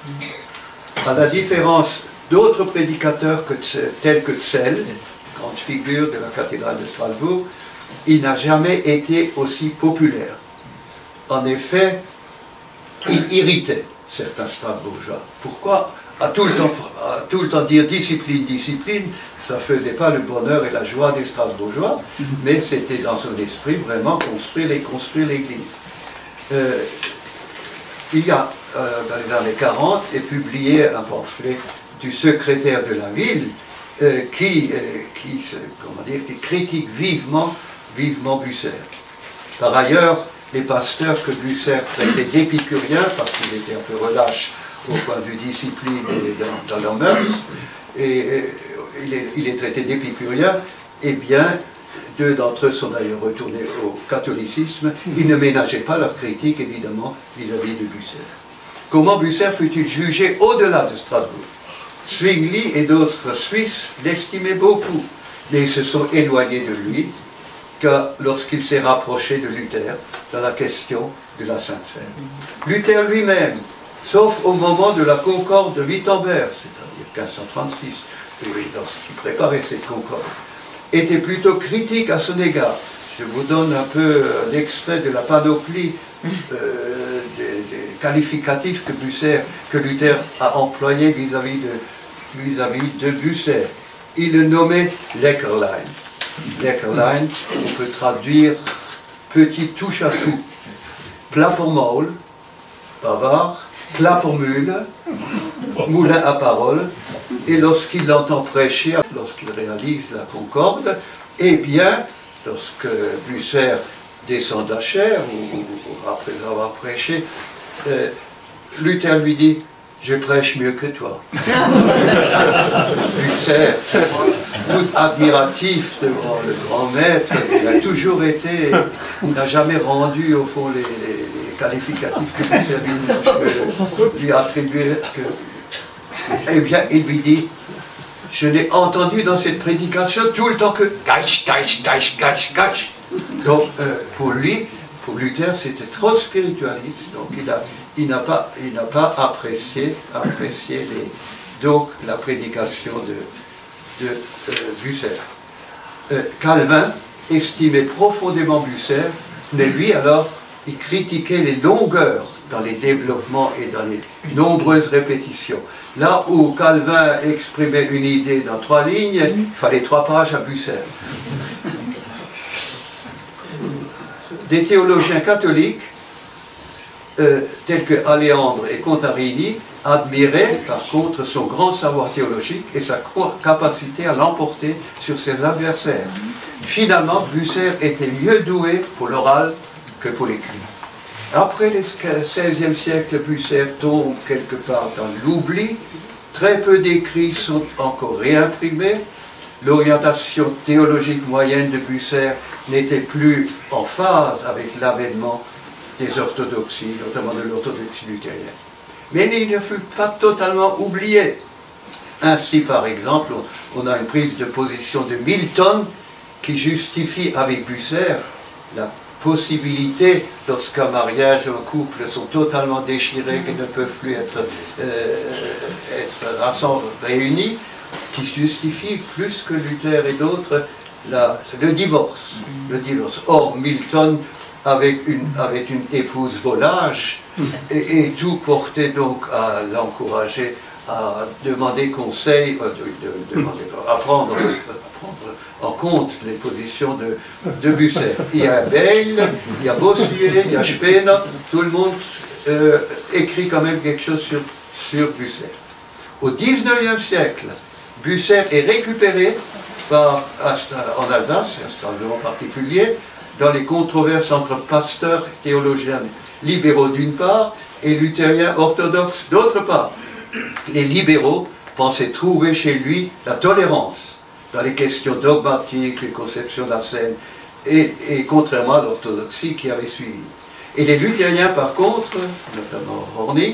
À la différence d'autres prédicateurs que, tels que Tsel, grande figure de la cathédrale de Strasbourg, il n'a jamais été aussi populaire. En effet, il irritait certains Strasbourgeois. Pourquoi? À tout le temps, à tout le temps dire discipline, discipline, ça ne faisait pas le bonheur et la joie des Strasbourgeois, mais c'était dans son esprit vraiment construire les, construire l'Église. Euh, il y a, euh, dans les années quarante, est publié un pamphlet du secrétaire de la ville, Euh, qui, euh, qui, comment dire, qui critique vivement, vivement Bucer. Par ailleurs, les pasteurs que Bucer traitait d'épicuriens, parce qu'il était un peu relâche au point de vue discipline et dans, dans leurs mœurs, et, et il, est, il est traité d'épicuriens, eh bien, deux d'entre eux sont d'ailleurs retournés au catholicisme. Ils ne ménageaient pas leur critique, évidemment, vis-à-vis de Bucer. Comment Bucer fut-il jugé au-delà de Strasbourg? Zwingli et d'autres Suisses l'estimaient beaucoup, mais ils se sont éloignés de lui lorsqu'il s'est rapproché de Luther dans la question de la Sainte Seine. Luther lui-même, sauf au moment de la concorde de Wittenberg, c'est-à-dire mille cinq cent trente-six, lorsqu'il préparait cette concorde, était plutôt critique à son égard. Je vous donne un peu l'extrait de la panoplie euh, des, des qualificatifs que, Bucer, que Luther a employé vis-à-vis de, vis-à-vis de Bucer. Il le nommait Leckerlein. Leckerlein, on peut traduire petit touche à tout. Plat pour maul, bavard, clappermühle, moulin à parole, et lorsqu'il l'entend prêcher, lorsqu'il réalise la concorde, eh bien, lorsque Bucer descend d'Acher, ou, ou, ou après avoir prêché, euh, Luther lui dit, je prêche mieux que toi. Bucer, tout admiratif devant le grand maître, il a toujours été, il n'a jamais rendu au fond les, les, les qualificatifs que Bucer lui, lui attribuait. Que, eh bien, il lui dit, je n'ai entendu dans cette prédication tout le temps que gâche, gâche, gâche, gâche, gâche. Donc, euh, pour lui, pour Luther, c'était trop spiritualiste, donc il a il n'a pas, il n'a pas apprécié, apprécié les, donc la prédication de, de euh, Bucer. Euh, Calvin estimait profondément Bucer, mais lui alors, il critiquait les longueurs dans les développements et dans les nombreuses répétitions. Là où Calvin exprimait une idée dans trois lignes, il fallait trois pages à Bucer. Des théologiens catholiques, Euh, tels que Aleandre et Contarini, admiraient par contre son grand savoir théologique et sa capacité à l'emporter sur ses adversaires. Finalement, Bucer était mieux doué pour l'oral que pour l'écrit. Après le seizième siècle, Bucer tombe quelque part dans l'oubli. Très peu d'écrits sont encore réimprimés. L'orientation théologique moyenne de Bucer n'était plus en phase avec l'avènement des orthodoxies, notamment de l'orthodoxie luthérienne. Mais il ne fut pas totalement oublié. Ainsi, par exemple, on a une prise de position de Milton qui justifie avec Bucer la possibilité, lorsqu'un mariage ou un couple sont totalement déchirés, qu'ils ne peuvent plus être, euh, être rassemblés, réunis, qui justifie plus que Luther et d'autres le divorce. Le divorce. Or, Milton Avec une, avec une épouse volage, et, et tout portait donc à l'encourager à demander conseil, euh, de, de, de, demander, à, prendre, à prendre en compte les positions de, de Bucer. Il y a Weil, il y a Bossuet, il y a Spener, tout le monde euh, écrit quand même quelque chose sur, sur Bucer. Au dix-neuvième siècle, Bucer est récupéré par, en Alsace, à Strasbourg en particulier, dans les controverses entre pasteurs théologiens libéraux d'une part et luthériens orthodoxes d'autre part. Les libéraux pensaient trouver chez lui la tolérance dans les questions dogmatiques, les conceptions de la scène, et, et contrairement à l'orthodoxie qui avait suivi. Et les luthériens, par contre, notamment Horning,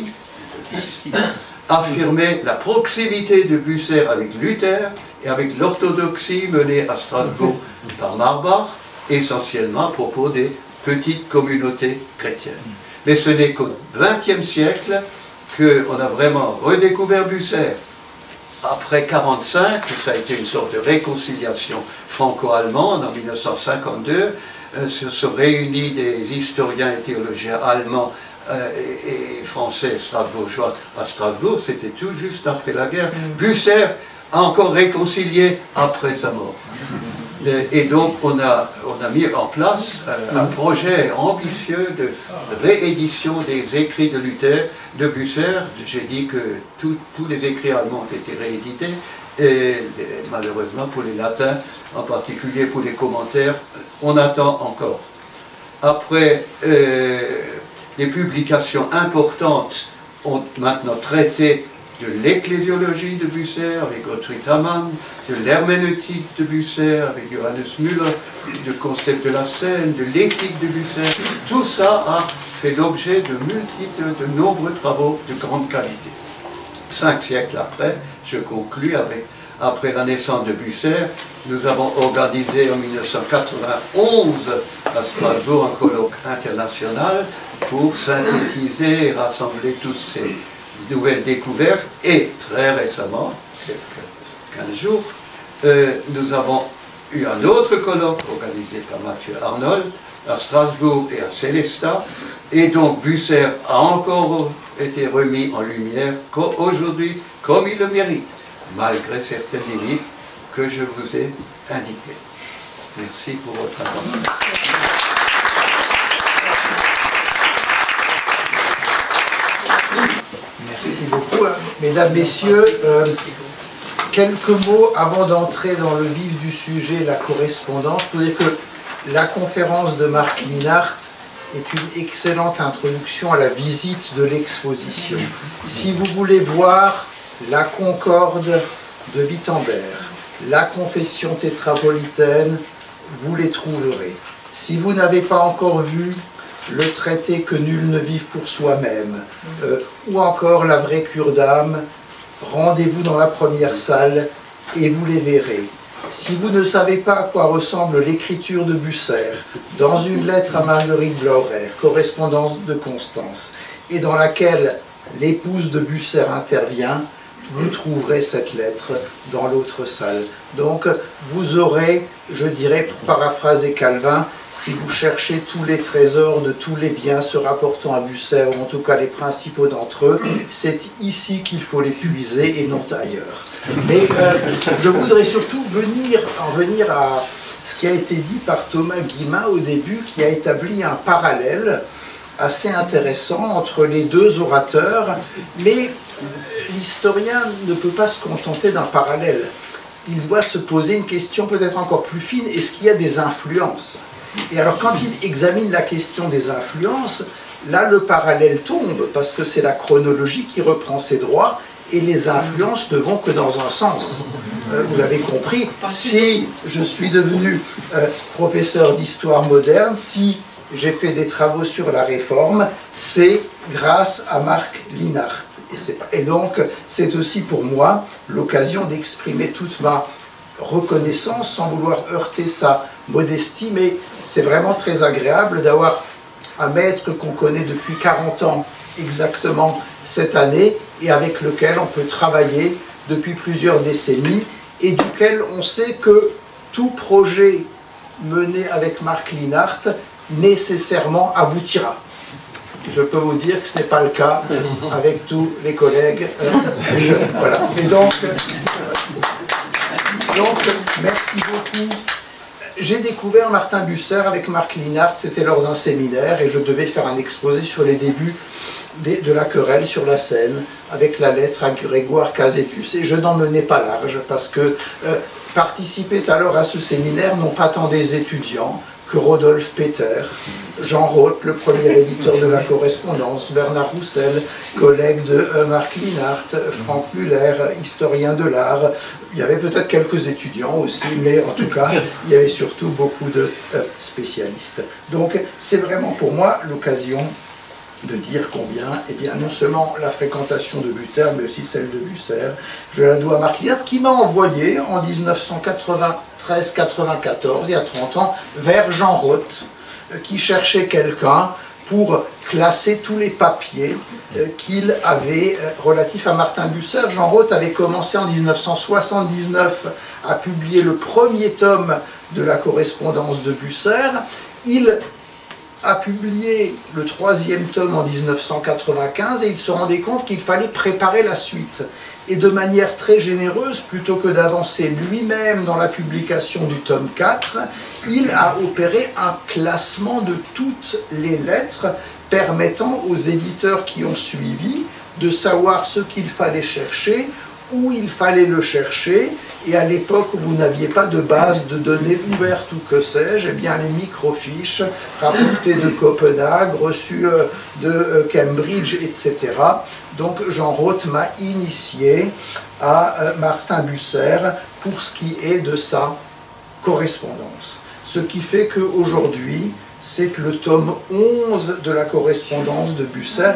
affirmaient la proximité de Bucer avec Luther et avec l'orthodoxie menée à Strasbourg par Marbach, essentiellement à propos des petites communautés chrétiennes. Mais ce n'est qu'au vingtième siècle qu'on a vraiment redécouvert Bucer. Après mille neuf cent quarante-cinq, ça a été une sorte de réconciliation franco-allemande en mille neuf cent cinquante-deux, euh, se sont réunis des historiens et théologiens allemands euh, et, et français strasbourgeois à Strasbourg, c'était tout juste après la guerre. Bucer a encore réconcilié après sa mort. Et donc on a, on a mis en place un, un projet ambitieux de réédition des écrits de Luther, de Bucer. J'ai dit que tous les écrits allemands ont été réédités, et malheureusement pour les latins, en particulier pour les commentaires, on attend encore. Après, euh, des publications importantes ont maintenant traité de l'ecclésiologie de Bucer avec Gottfried Hamann, de l'herméneutique de Bucer avec Johannes Müller, du concept de la scène, de l'éthique de Bucer. Tout ça a fait l'objet de multiples, de nombreux travaux de grande qualité. Cinq siècles après, je conclus avec, après la naissance de Bucer, nous avons organisé en mille neuf cent quatre-vingt-onze à Strasbourg un colloque international pour synthétiser et rassembler toutes ces nouvelles découvertes, et très récemment, quelques quinze jours, euh, nous avons eu un autre colloque organisé par Mathieu Arnold à Strasbourg et à Sélestat, et donc Bucer a encore été remis en lumière aujourd'hui comme il le mérite, malgré certaines limites que je vous ai indiquées. Merci pour votre attention. Merci beaucoup. Mesdames, Messieurs, euh, quelques mots avant d'entrer dans le vif du sujet, la correspondance. Je veux dire que la conférence de Marc Linhart est une excellente introduction à la visite de l'exposition. Si vous voulez voir la Concorde de Wittenberg, la Confession tétrapolitaine, vous les trouverez. Si vous n'avez pas encore vu le traité que nul ne vive pour soi-même, euh, ou encore la vraie cure d'âme, rendez-vous dans la première salle et vous les verrez. Si vous ne savez pas à quoi ressemble l'écriture de Bucer, dans une lettre à Marguerite Blaurer, correspondance de Constance, et dans laquelle l'épouse de Bucer intervient, vous trouverez cette lettre dans l'autre salle. Donc, vous aurez, je dirais, pour paraphraser Calvin, si vous cherchez tous les trésors de tous les biens se rapportant à Bucer, ou en tout cas les principaux d'entre eux, c'est ici qu'il faut les puiser et non ailleurs. Mais euh, je voudrais surtout venir, en venir à ce qui a été dit par Thomas Guillemin au début, qui a établi un parallèle assez intéressant entre les deux orateurs, mais l'historien ne peut pas se contenter d'un parallèle. Il doit se poser une question peut-être encore plus fine, est-ce qu'il y a des influences? Et alors quand il examine la question des influences, là le parallèle tombe, parce que c'est la chronologie qui reprend ses droits, et les influences ne vont que dans un sens. Euh, vous l'avez compris, si je suis devenu euh, professeur d'histoire moderne, si j'ai fait des travaux sur la Réforme, c'est grâce à Marc Linhart. Et, et donc, c'est aussi pour moi l'occasion d'exprimer toute ma reconnaissance sans vouloir heurter sa modestie, mais c'est vraiment très agréable d'avoir un maître qu'on connaît depuis quarante ans exactement cette année et avec lequel on peut travailler depuis plusieurs décennies et duquel on sait que tout projet mené avec Marc Linhart nécessairement aboutira. Je peux vous dire que ce n'est pas le cas avec tous les collègues euh, jeunes. Voilà. Et donc, euh, donc, merci beaucoup. J'ai découvert Martin Bucer avec Marc Linhart, c'était lors d'un séminaire, et je devais faire un exposé sur les débuts de la querelle sur la scène, avec la lettre à Grégoire Casétus. Et je n'en menais pas large, parce que euh, participaient alors à ce séminaire non pas tant des étudiants, que Rodolphe Peter, Jean Roth, le premier éditeur de la correspondance, Bernard Roussel, collègue de euh, Marc Linhart, Franck Muller, historien de l'art. Il y avait peut-être quelques étudiants aussi, mais en tout cas, il y avait surtout beaucoup de euh, spécialistes. Donc, c'est vraiment pour moi l'occasion de dire combien, eh bien, non seulement la fréquentation de Bucer, mais aussi celle de Bucer, je la dois à Marc Linhart, qui m'a envoyé en mille neuf cent quatre-vingt-treize quatre-vingt-quatorze, il y a trente ans, vers Jean Roth, qui cherchait quelqu'un pour classer tous les papiers qu'il avait relatifs à Martin Bucer. Jean Roth avait commencé en mille neuf cent soixante-dix-neuf à publier le premier tome de la correspondance de Bucer. Il a publié le troisième tome en mille neuf cent quatre-vingt-quinze et il se rendait compte qu'il fallait préparer la suite. Et de manière très généreuse, plutôt que d'avancer lui-même dans la publication du tome quatre, il a opéré un classement de toutes les lettres permettant aux éditeurs qui ont suivi de savoir ce qu'il fallait chercher, où il fallait le chercher, et à l'époque où vous n'aviez pas de base de données ouverte ou que sais-je, eh bien les microfiches rapportées de Copenhague, reçues de Cambridge, et cetera. Donc Jean Roth m'a initié à Martin Bucer pour ce qui est de sa correspondance. Ce qui fait qu'aujourd'hui, c'est que le tome onze de la correspondance de Bucer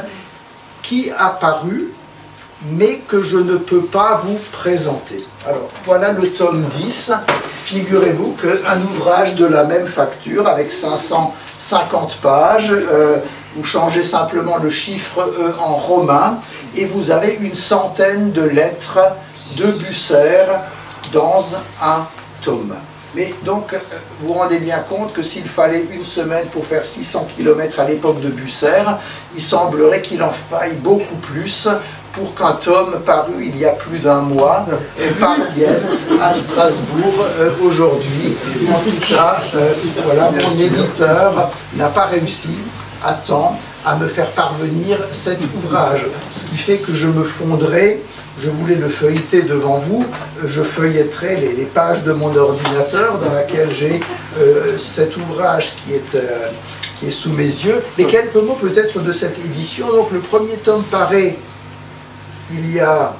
qui a paru, mais que je ne peux pas vous présenter. Alors, voilà le tome dix. Figurez-vous qu'un ouvrage de la même facture, avec cinq cent cinquante pages, euh, vous changez simplement le chiffre E en romain, et vous avez une centaine de lettres de Bucer dans un tome. Mais donc, vous vous rendez bien compte que s'il fallait une semaine pour faire six cents kilomètres à l'époque de Bucer, il semblerait qu'il en faille beaucoup plus pour qu'un tome paru il y a plus d'un mois parvienne à Strasbourg euh, aujourd'hui. En tout cas, euh, voilà, mon éditeur n'a pas réussi à temps à me faire parvenir cet ouvrage, ce qui fait que je me fondrai, je voulais le feuilleter devant vous, je feuilletterai les, les pages de mon ordinateur dans laquelle j'ai euh, cet ouvrage qui est, euh, qui est sous mes yeux. Mais quelques mots peut-être de cette édition. Donc le premier tome paraît il y a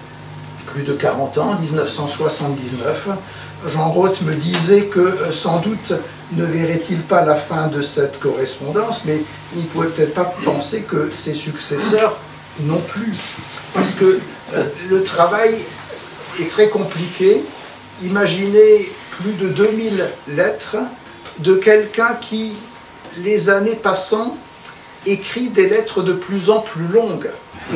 plus de quarante ans, mille neuf cent soixante-dix-neuf. Jean Roth me disait que euh, sans doute ne verrait-il pas la fin de cette correspondance, mais il ne pouvait peut-être pas penser que ses successeurs non plus. Parce que euh, le travail est très compliqué. Imaginez plus de deux mille lettres de quelqu'un qui, les années passant, écrit des lettres de plus en plus longues.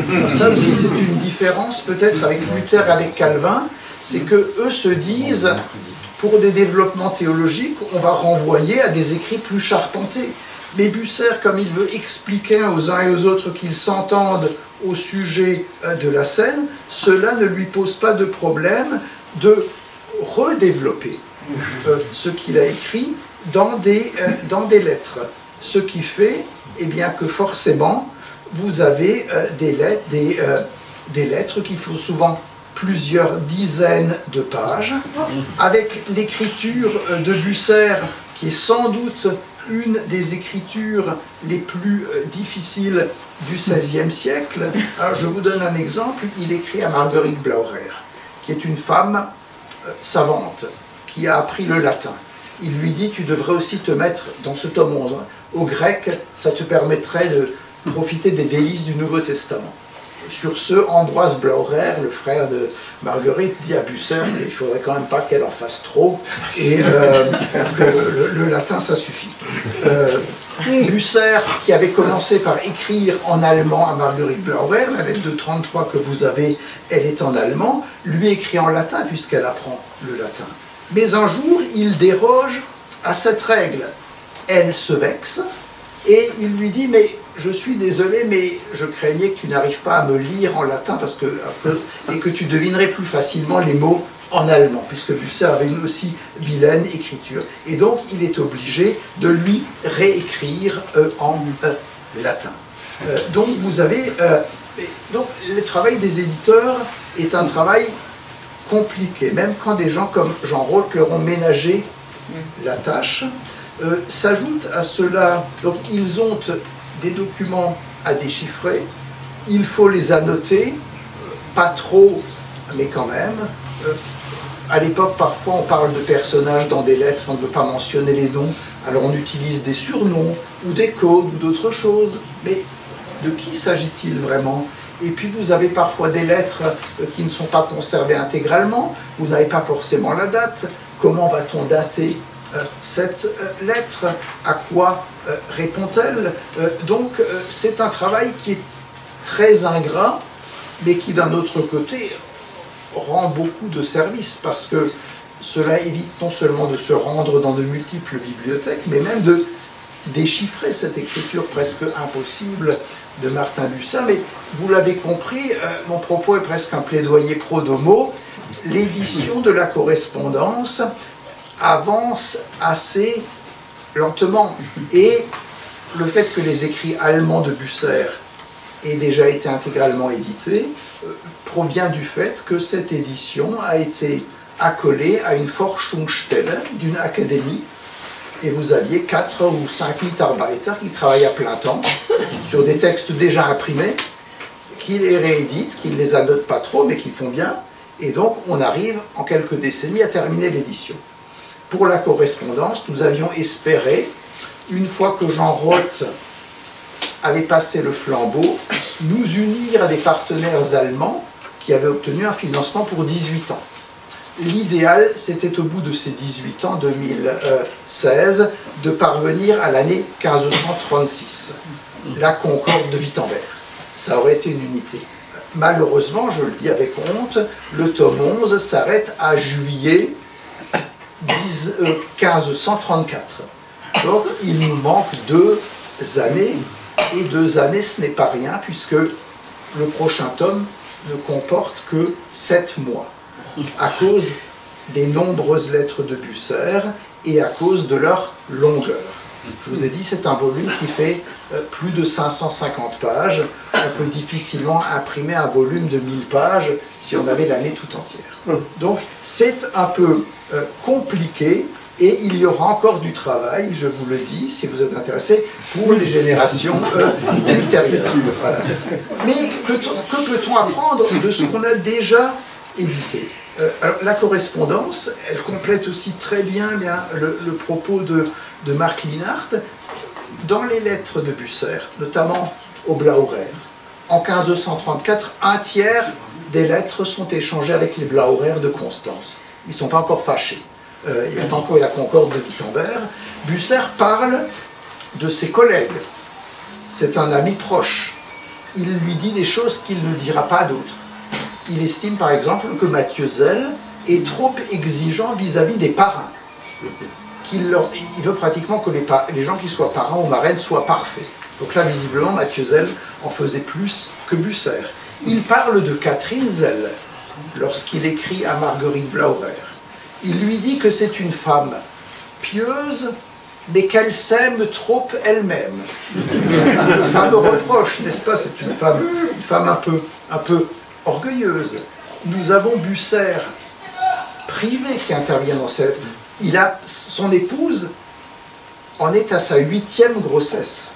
Ça aussi, c'est une différence peut-être avec Luther et avec Calvin, c'est que eux se disent, pour des développements théologiques, on va renvoyer à des écrits plus charpentés. Mais Bucer, comme il veut expliquer aux uns et aux autres qu'ils s'entendent au sujet de la scène, cela ne lui pose pas de problème de redévelopper euh, ce qu'il a écrit dans des, euh, dans des lettres. Ce qui fait eh bien, que forcément, vous avez euh, des, lettres, des, euh, des lettres qui font souvent plusieurs dizaines de pages, avec l'écriture de Bucer, qui est sans doute une des écritures les plus euh, difficiles du seizième siècle. Alors, je vous donne un exemple. Il écrit à Marguerite Blaurer, qui est une femme euh, savante, qui a appris le latin. Il lui dit, tu devrais aussi te mettre dans ce tome onze. Au grec, ça te permettrait de profiter des délices du Nouveau Testament. Sur ce, Ambroise Blaurer, le frère de Marguerite, dit à Bucer qu'il ne faudrait quand même pas qu'elle en fasse trop, et euh, que le, le latin, ça suffit. Euh, Bucer, qui avait commencé par écrire en allemand à Marguerite Blaurer, la lettre de trente-trois que vous avez, elle est en allemand, lui écrit en latin puisqu'elle apprend le latin. Mais un jour, il déroge à cette règle. Elle se vexe, et il lui dit, mais je suis désolé, mais je craignais que tu n'arrives pas à me lire en latin parce que, et que tu devinerais plus facilement les mots en allemand, puisque Bucer avait une aussi vilaine écriture. Et donc, il est obligé de lui réécrire euh, en euh, latin. Euh, donc, vous avez... Euh, donc, le travail des éditeurs est un travail compliqué, même quand des gens comme Jean Roth leur ont ménagé la tâche. Euh, S'ajoute à cela, donc ils ont des documents à déchiffrer, il faut les annoter, pas trop, mais quand même. Euh, à l'époque, parfois, on parle de personnages dans des lettres, on ne veut pas mentionner les noms, alors on utilise des surnoms, ou des codes, ou d'autres choses, mais de qui s'agit-il vraiment? Et puis vous avez parfois des lettres qui ne sont pas conservées intégralement, vous n'avez pas forcément la date, comment va-t-on dater Euh, cette euh, lettre, à quoi euh, répond-elle? euh, Donc euh, c'est un travail qui est très ingrat, mais qui d'un autre côté rend beaucoup de services, parce que cela évite non seulement de se rendre dans de multiples bibliothèques, mais même de déchiffrer cette écriture presque impossible de Martin Bucer. Mais vous l'avez compris, euh, mon propos est presque un plaidoyer pro domo. L'édition de la correspondance avance assez lentement, et le fait que les écrits allemands de Bucer aient déjà été intégralement édités euh, provient du fait que cette édition a été accolée à une Forschungsstelle d'une académie, et vous aviez quatre ou cinq Mitarbeiter qui travaillent à plein temps sur des textes déjà imprimés, qui les rééditent, qui ne les annotent pas trop, mais qui font bien, et donc on arrive en quelques décennies à terminer l'édition. Pour la correspondance, nous avions espéré, une fois que Jean Roth avait passé le flambeau, nous unir à des partenaires allemands qui avaient obtenu un financement pour dix-huit ans. L'idéal, c'était au bout de ces dix-huit ans, deux mille seize, de parvenir à l'année mille cinq cent trente-six, la Concorde de Wittenberg. Ça aurait été une unité. Malheureusement, je le dis avec honte, le tome onze s'arrête à juillet mille cinq cent trente-quatre. Donc il nous manque deux années, et deux années ce n'est pas rien, puisque le prochain tome ne comporte que sept mois, à cause des nombreuses lettres de Bucer et à cause de leur longueur. Je vous ai dit, c'est un volume qui fait plus de cinq cent cinquante pages. On peut difficilement imprimer un volume de mille pages si on avait l'année tout entière. Donc c'est un peu euh, compliqué, Et il y aura encore du travail, je vous le dis, si vous êtes intéressé, pour les générations euh, ultérieures. Voilà. Mais que, que peut-on apprendre de ce qu'on a déjà édité? euh, alors, la correspondance, elle complète aussi très bien, bien le, le propos de, de Marc Linhart. Dans les lettres de Bucer, notamment au Blaurer, en quinze cent trente-quatre, un tiers des lettres sont échangées avec les Blaurer de Constance. Ils ne sont pas encore fâchés. Euh, il n'y a pas encore eu la concorde de Wittenberg. Bucer parle de ses collègues. C'est un ami proche. Il lui dit des choses qu'il ne dira pas à d'autres. Il estime par exemple que Mathieu Zell est trop exigeant vis-à-vis des parrains. Qu'il leur, il veut pratiquement que les, les gens qui soient parrains ou marraines soient parfaits. Donc là, visiblement, Mathieu Zell en faisait plus que Bucer. Il parle de Catherine Zell lorsqu'il écrit à Marguerite Blaurer. Il lui dit que c'est une femme pieuse, mais qu'elle s'aime trop elle-même. Une femme reproche, n'est-ce pas? C'est une femme, une femme un peu, un peu orgueilleuse. Nous avons Bucer privé qui intervient dans cette... Il a, son épouse en est à sa huitième grossesse.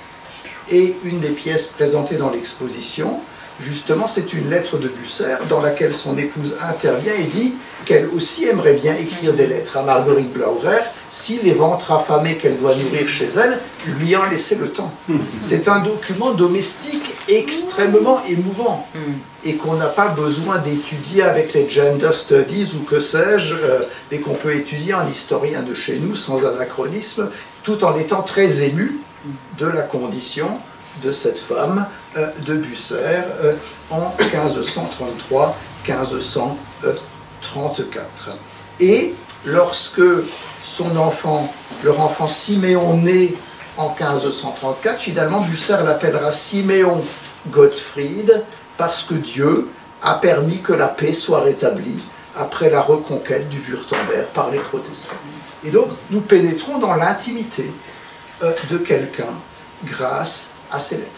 Et une des pièces présentées dans l'exposition, justement, c'est une lettre de Bucer dans laquelle son épouse intervient et dit qu'elle aussi aimerait bien écrire des lettres à Marguerite Blaurer si les ventres affamés qu'elle doit nourrir chez elle lui en laissaient le temps. C'est un document domestique extrêmement émouvant et qu'on n'a pas besoin d'étudier avec les gender studies ou que sais-je, euh, mais qu'on peut étudier en historien de chez nous sans anachronisme, tout en étant très ému de la condition de cette femme euh, de Bucer euh, en quinze cent trente-trois quinze cent trente-quatre. Et lorsque son enfant, leur enfant Siméon naît en quinze cent trente-quatre, finalement Bucer l'appellera Siméon Gottfried parce que Dieu a permis que la paix soit rétablie après la reconquête du Wurtemberg par les protestants. Et donc nous pénétrons dans l'intimité euh, de quelqu'un grâce à ces lettres.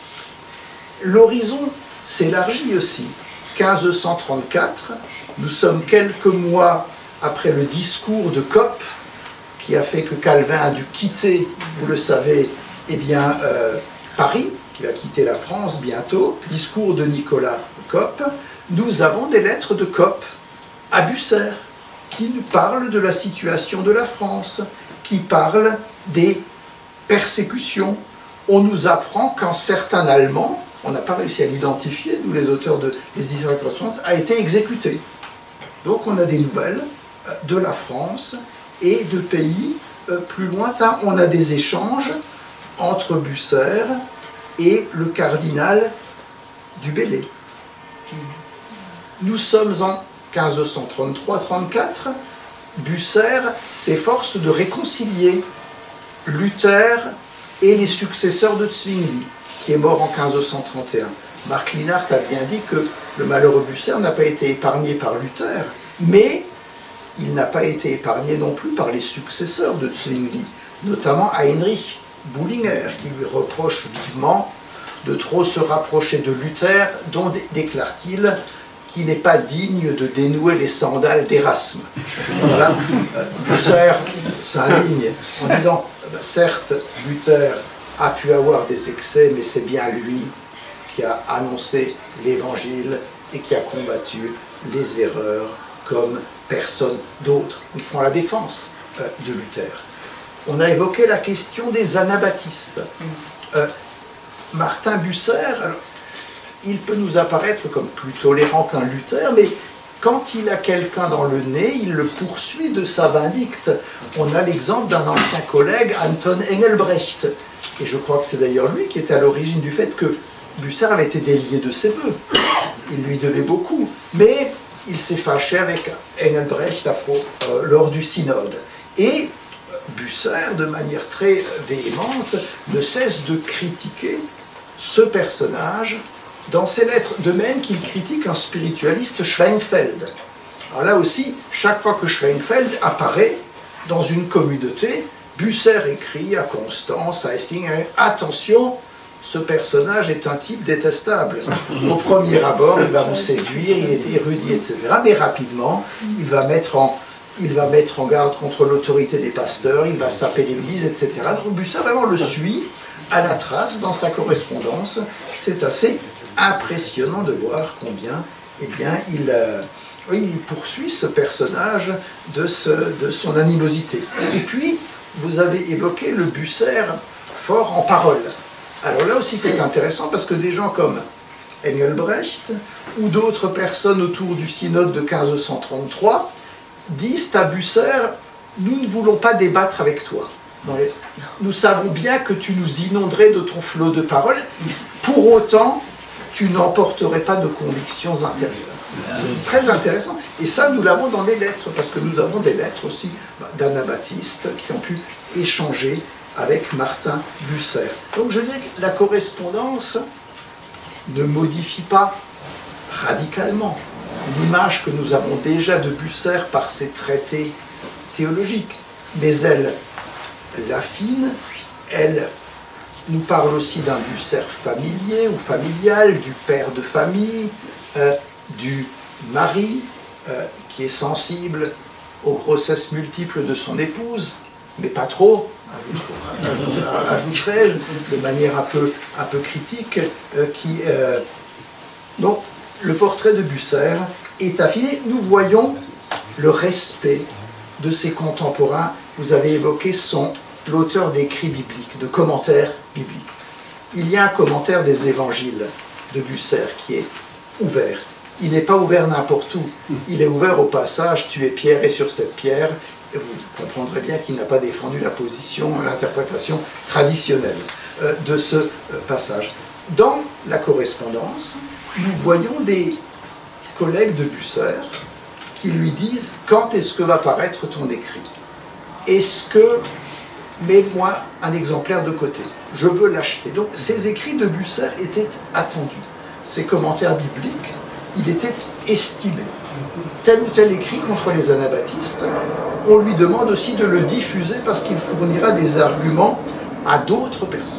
L'horizon s'élargit aussi. quinze cent trente-quatre, nous sommes quelques mois après le discours de Coppe, qui a fait que Calvin a dû quitter, vous le savez, eh bien, euh, Paris, qui va quitter la France bientôt, discours de Nicolas Coppe. Nous avons des lettres de Coppe à Bucer, qui nous parlent de la situation de la France, qui parlent des persécutions. On nous apprend qu'un certain Allemand, on n'a pas réussi à l'identifier, nous les auteurs de les histoires de correspondance, a été exécuté. Donc on a des nouvelles de la France et de pays plus lointains. On a des échanges entre Bucer et le cardinal du Bellay. Nous sommes en quinze cent trente-trois trente-quatre, Bucer s'efforce de réconcilier Luther et les successeurs de Zwingli, qui est mort en quinze cent trente et un. Marc Linhart a bien dit que le malheureux Bucer n'a pas été épargné par Luther, mais il n'a pas été épargné non plus par les successeurs de Zwingli, notamment Heinrich Bullinger, qui lui reproche vivement de trop se rapprocher de Luther, dont déclare-t-il qui n'est pas digne de dénouer les sandales d'Erasme. Voilà. Bucer s'indigne en disant ben, certes, Luther a pu avoir des excès, mais c'est bien lui qui a annoncé l'évangile et qui a combattu les erreurs comme personne d'autre. Il prend la défense euh, de Luther. On a évoqué la question des anabaptistes. Euh, Martin Bucer, alors, il peut nous apparaître comme plus tolérant qu'un Luther, mais quand il a quelqu'un dans le nez, il le poursuit de sa vindicte. On a l'exemple d'un ancien collègue, Anton Engelbrecht, et je crois que c'est d'ailleurs lui qui était à l'origine du fait que Bucer avait été délié de ses vœux. Il lui devait beaucoup, mais il s'est fâché avec Engelbrecht à, euh, lors du synode. Et Bucer, de manière très véhémente, ne cesse de critiquer ce personnage dans ses lettres, de même qu'il critique un spiritualiste, Schwenkfeld. Alors là aussi, chaque fois que Schwenkfeld apparaît dans une communauté, Bucer écrit à Constance, à Hastings, attention, ce personnage est un type détestable. Au premier abord, il va vous séduire, il est érudit, et cetera. Mais rapidement, il va mettre en il va mettre en garde contre l'autorité des pasteurs, il va saper l'église, et cetera. Donc Bucer vraiment le suit à la trace dans sa correspondance. C'est assez impressionnant de voir combien eh bien, il, euh, oui, il poursuit ce personnage de, ce, de son animosité. Et puis, vous avez évoqué le Bucer fort en parole. Alors là aussi c'est intéressant parce que des gens comme Engelbrecht ou d'autres personnes autour du synode de quinze cent trente-trois disent à Bucer, nous ne voulons pas débattre avec toi. Dans les... Nous savons bien que tu nous inonderais de ton flot de paroles, pour autant tu n'emporterais pas de convictions intérieures. C'est très intéressant. Et ça, nous l'avons dans les lettres, parce que nous avons des lettres aussi d'anabaptistes qui ont pu échanger avec Martin Bucer. Donc je dirais que la correspondance ne modifie pas radicalement l'image que nous avons déjà de Bucer par ses traités théologiques, mais elle l'affine, elle nous parle aussi d'un Bucer familier ou familial, du père de famille, euh, du mari euh, qui est sensible aux grossesses multiples de son épouse, mais pas trop, ajouterais-je, de manière un peu, un peu critique, euh, qui... Euh... Donc, le portrait de Bucer est affiné. Nous voyons le respect de ses contemporains. Vous avez évoqué son l'auteur d'écrits bibliques, de commentaires bibliques. Il y a un commentaire des évangiles de Bucer qui est ouvert. Il n'est pas ouvert n'importe où. Il est ouvert au passage « Tu es pierre et sur cette pierre ». Et vous comprendrez bien qu'il n'a pas défendu la position, l'interprétation traditionnelle euh, de ce euh, passage. Dans la correspondance, nous voyons des collègues de Bucer qui lui disent « Quand est-ce que va paraître ton écrit? Est-ce que... mets-moi un exemplaire de côté, je veux l'acheter. » Donc ces écrits de Bucer étaient attendus. Ces commentaires bibliques, il était estimé. Tel ou tel écrit contre les anabaptistes, on lui demande aussi de le diffuser parce qu'il fournira des arguments à d'autres personnes.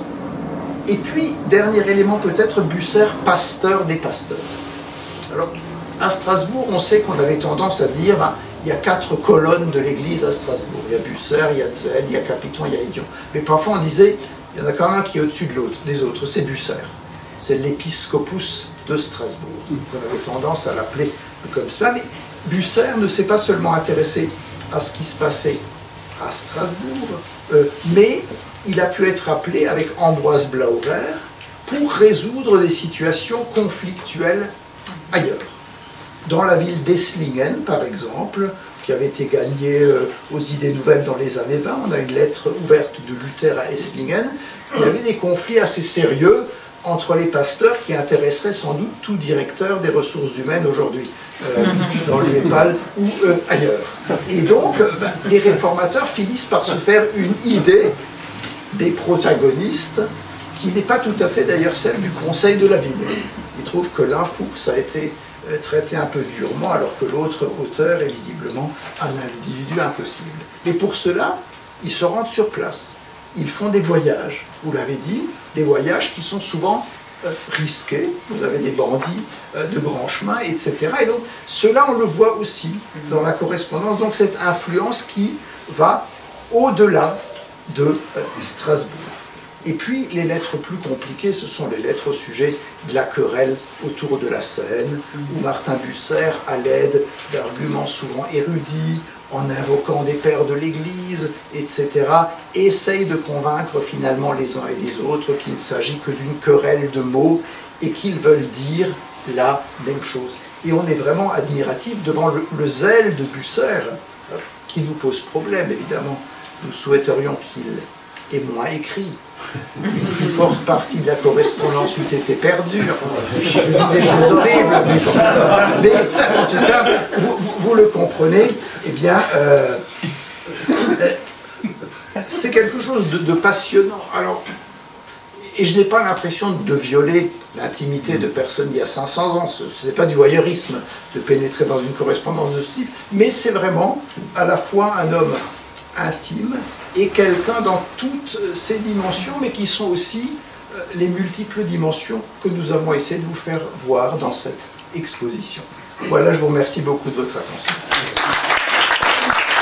Et puis, dernier élément peut-être, Bucer, pasteur des pasteurs. Alors, à Strasbourg, on sait qu'on avait tendance à dire, ben, il y a quatre colonnes de l'église à Strasbourg. Il y a Bucer, il y a Zell, il y a Capiton, il y a Hédion. Mais parfois on disait, il y en a quand même un qui est au-dessus de l'autre, des autres, c'est Bucer. C'est l'épiscopus de Strasbourg. On avait tendance à l'appeler comme ça. Mais Bucer ne s'est pas seulement intéressé à ce qui se passait à Strasbourg, euh, mais il a pu être appelé avec Ambroise Blauber pour résoudre des situations conflictuelles ailleurs. Dans la ville d'Esslingen, par exemple, qui avait été gagnée euh, aux idées nouvelles dans les années vingt, on a une lettre ouverte de Luther à Esslingen, il y avait des conflits assez sérieux entre les pasteurs qui intéresseraient sans doute tout directeur des ressources humaines aujourd'hui, euh, dans l'U E P A L ou euh, ailleurs. Et donc, ben, les réformateurs finissent par se faire une idée des protagonistes, qui n'est pas tout à fait d'ailleurs celle du conseil de la ville. Ils trouvent que l'un Fuchs a été euh, traité un peu durement, alors que l'autre auteur est visiblement un individu impossible. Et pour cela, ils se rendent sur place. Ils font des voyages, vous l'avez dit, des voyages qui sont souvent euh, risqués. Vous avez des bandits euh, de grands chemins, et cetera. Et donc, cela, on le voit aussi dans la correspondance. Donc, cette influence qui va au-delà de euh, Strasbourg. Et puis, les lettres plus compliquées, ce sont les lettres au sujet de la querelle autour de la Seine, où Martin Bucer, à l'aide d'arguments souvent érudits, en invoquant des pères de l'Église, et cetera, essaye de convaincre finalement les uns et les autres qu'il ne s'agit que d'une querelle de mots et qu'ils veulent dire la même chose. Et on est vraiment admiratif devant le, le zèle de Bucer, qui nous pose problème, évidemment. Nous souhaiterions qu'il ait moins écrit. Une plus forte partie de la correspondance eût été perdue. Enfin, je dis des choses horribles, mais, mais en tout cas, vous, vous, vous le comprenez, eh bien, euh, euh, c'est quelque chose de, de passionnant. Alors, et je n'ai pas l'impression de violer l'intimité de personnes d'il y a cinq cents ans. Ce n'est pas du voyeurisme de pénétrer dans une correspondance de ce type, mais c'est vraiment à la fois un homme intime et quelqu'un dans toutes ces dimensions, mais qui sont aussi les multiples dimensions que nous avons essayé de vous faire voir dans cette exposition. Voilà, je vous remercie beaucoup de votre attention.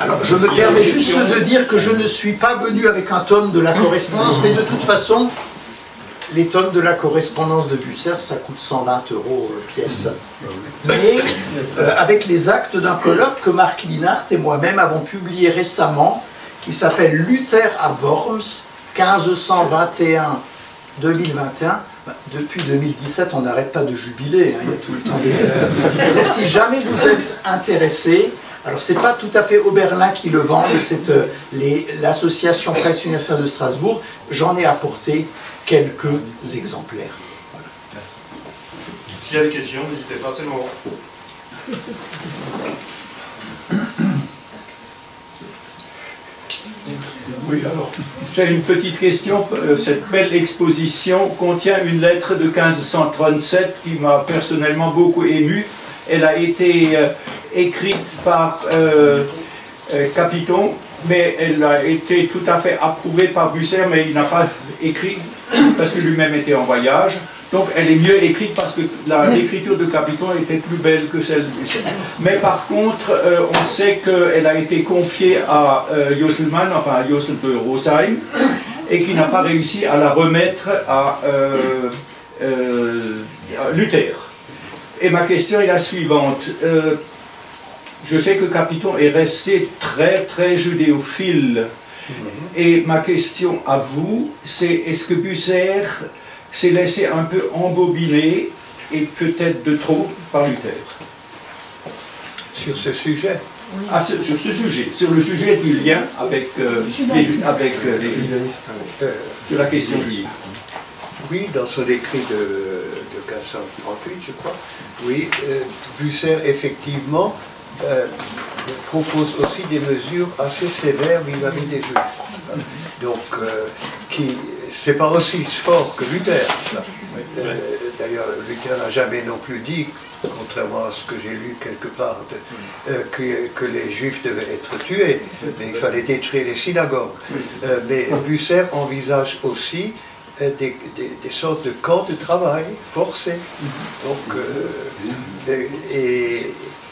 Alors, je me permets juste de dire que je ne suis pas venu avec un tome de la correspondance, mais de toute façon, les tomes de la correspondance de Bucer, ça coûte cent vingt euros pièce. Mais euh, avec les actes d'un colloque que Marc Linhart et moi-même avons publié récemment, qui s'appelle Luther à Worms, quinze cent vingt et un à deux mille vingt et un. Depuis deux mille dix-sept, on n'arrête pas de jubiler, hein, il y a tout le temps des... Donc, si jamais vous êtes intéressé, alors c'est pas tout à fait Oberlin qui le vend, mais c'est euh, l'association Presse Universitaire de Strasbourg, j'en ai apporté quelques exemplaires. Voilà. S'il y a des questions, n'hésitez pas, c'est le moment. Oui, alors, j'ai une petite question. Cette belle exposition contient une lettre de mille cinq cent trente-sept qui m'a personnellement beaucoup ému. Elle a été euh, écrite par euh, euh, Capiton, mais elle a été tout à fait approuvée par Bucer, mais il n'a pas écrit parce que lui-même était en voyage. Donc elle est mieux écrite parce que l'écriture de Capiton était plus belle que celle de Bucer. Mais par contre, euh, on sait qu'elle a été confiée à euh, Josselmann, enfin à Josselbö-Rosheim, et qu'il n'a pas réussi à la remettre à, euh, euh, à Luther. Et ma question est la suivante. Euh, je sais que Capiton est resté très très judéophile. Et ma question à vous, c'est est-ce que Bucer s'est laissé un peu embobiner, et peut-être de trop, par Luther? Sur ce sujet? Ah, sur, sur ce sujet, sur le sujet du lien avec, euh, les, avec euh, les Juifs, euh, de la question juive. Oui, dans son écrit de, de mille cinq cent trente-huit, je crois, oui, euh, Bucer, effectivement, euh, propose aussi des mesures assez sévères vis-à-vis des Juifs. Donc, euh, qui, c'est pas aussi fort que Luther. Euh, D'ailleurs, Luther n'a jamais non plus dit, contrairement à ce que j'ai lu quelque part, de, euh, que, que les Juifs devaient être tués, mais il fallait détruire les synagogues. Euh, mais Bucer envisage aussi euh, des, des, des sortes de camps de travail forcés. Donc, euh, et, et,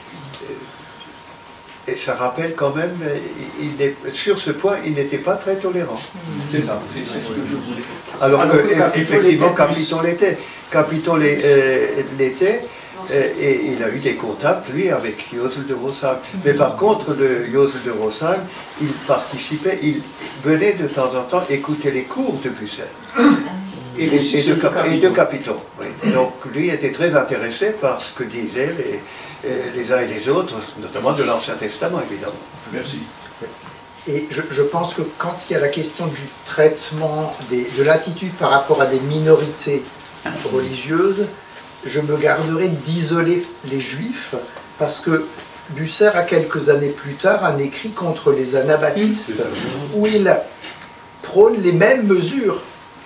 et ça rappelle quand même, il est, sur ce point, il n'était pas très tolérant. C'est ça, c'est ce que je voulais. Alors, Alors que, que Capiton effectivement, l'était Capiton l'était. Capiton l'était, euh, et il a eu des contacts, lui, avec Josel de Rosheim. Mais par contre, le Josel de Rosheim, il participait, il venait de temps en temps écouter les cours de Bucer. Et, et, et, de, Cap et de Capiton. Oui. Donc, lui était très intéressé par ce que disaient les, les uns et les autres, notamment de l'Ancien Testament, évidemment. Merci. Et je, je pense que quand il y a la question du traitement des, de l'attitude par rapport à des minorités religieuses, je me garderai d'isoler les Juifs, parce que Bucer, a quelques années plus tard, un écrit contre les anabaptistes, où il prône les mêmes mesures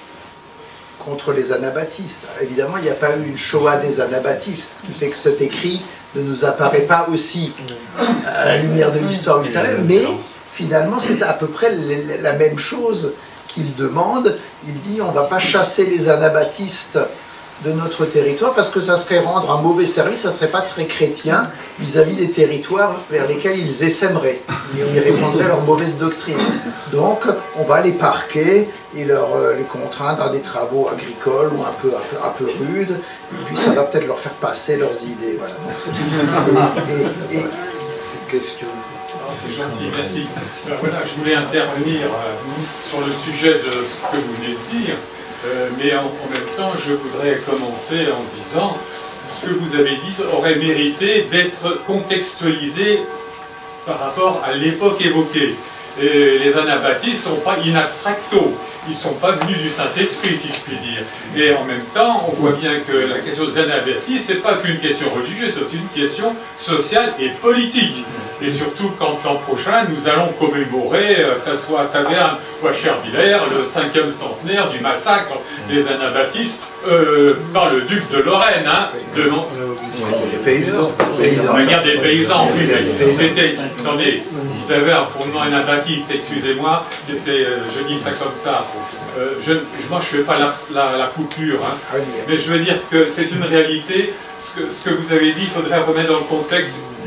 contre les anabaptistes. Évidemment, il n'y a pas eu une Shoah des anabaptistes, ce qui fait que cet écrit ne nous apparaît pas aussi à la lumière de l'histoire ultérieure, mais finalement, c'est à peu près la même chose qu'il demande. Il dit, on ne va pas chasser les anabaptistes de notre territoire parce que ça serait rendre un mauvais service, ça ne serait pas très chrétien vis-à-vis des territoires vers lesquels ils essaimeraient. Ils répandraient leur mauvaise doctrine. Donc, on va les parquer et leur, euh, les contraindre à des travaux agricoles ou un peu, un peu, un peu rudes, et puis ça va peut-être leur faire passer leurs idées. Voilà. Donc, et, et, et... Question. C'est gentil, merci. Ben voilà, je voulais intervenir euh, sur le sujet de ce que vous venez de dire, euh, mais en, en même temps, je voudrais commencer en disant ce que vous avez dit aurait mérité d'être contextualisé par rapport à l'époque évoquée. Et les anabaptistes ne sont pas in abstracto, ils ne sont pas venus du Saint-Esprit, si je puis dire. Et en même temps, on voit bien que la question des anabaptistes, ce n'est pas qu'une question religieuse, c'est une question sociale et politique. Et surtout quand l'an prochain, nous allons commémorer, que ce soit à Saverne ou à Chervillers, le cinquième centenaire du massacre des anabaptistes euh, par le duc de Lorraine. Hein, de non... Les paysans. On va dire des paysans, oui, mais c'était... Attendez, vous avez un fondement anabaptiste, excusez-moi, c'était, euh, je dis ça comme ça. Euh, je, moi, je ne fais pas la, la, la coupure, hein, mais je veux dire que c'est une réalité. Ce que, ce que vous avez dit, il faudrait remettre dans le contexte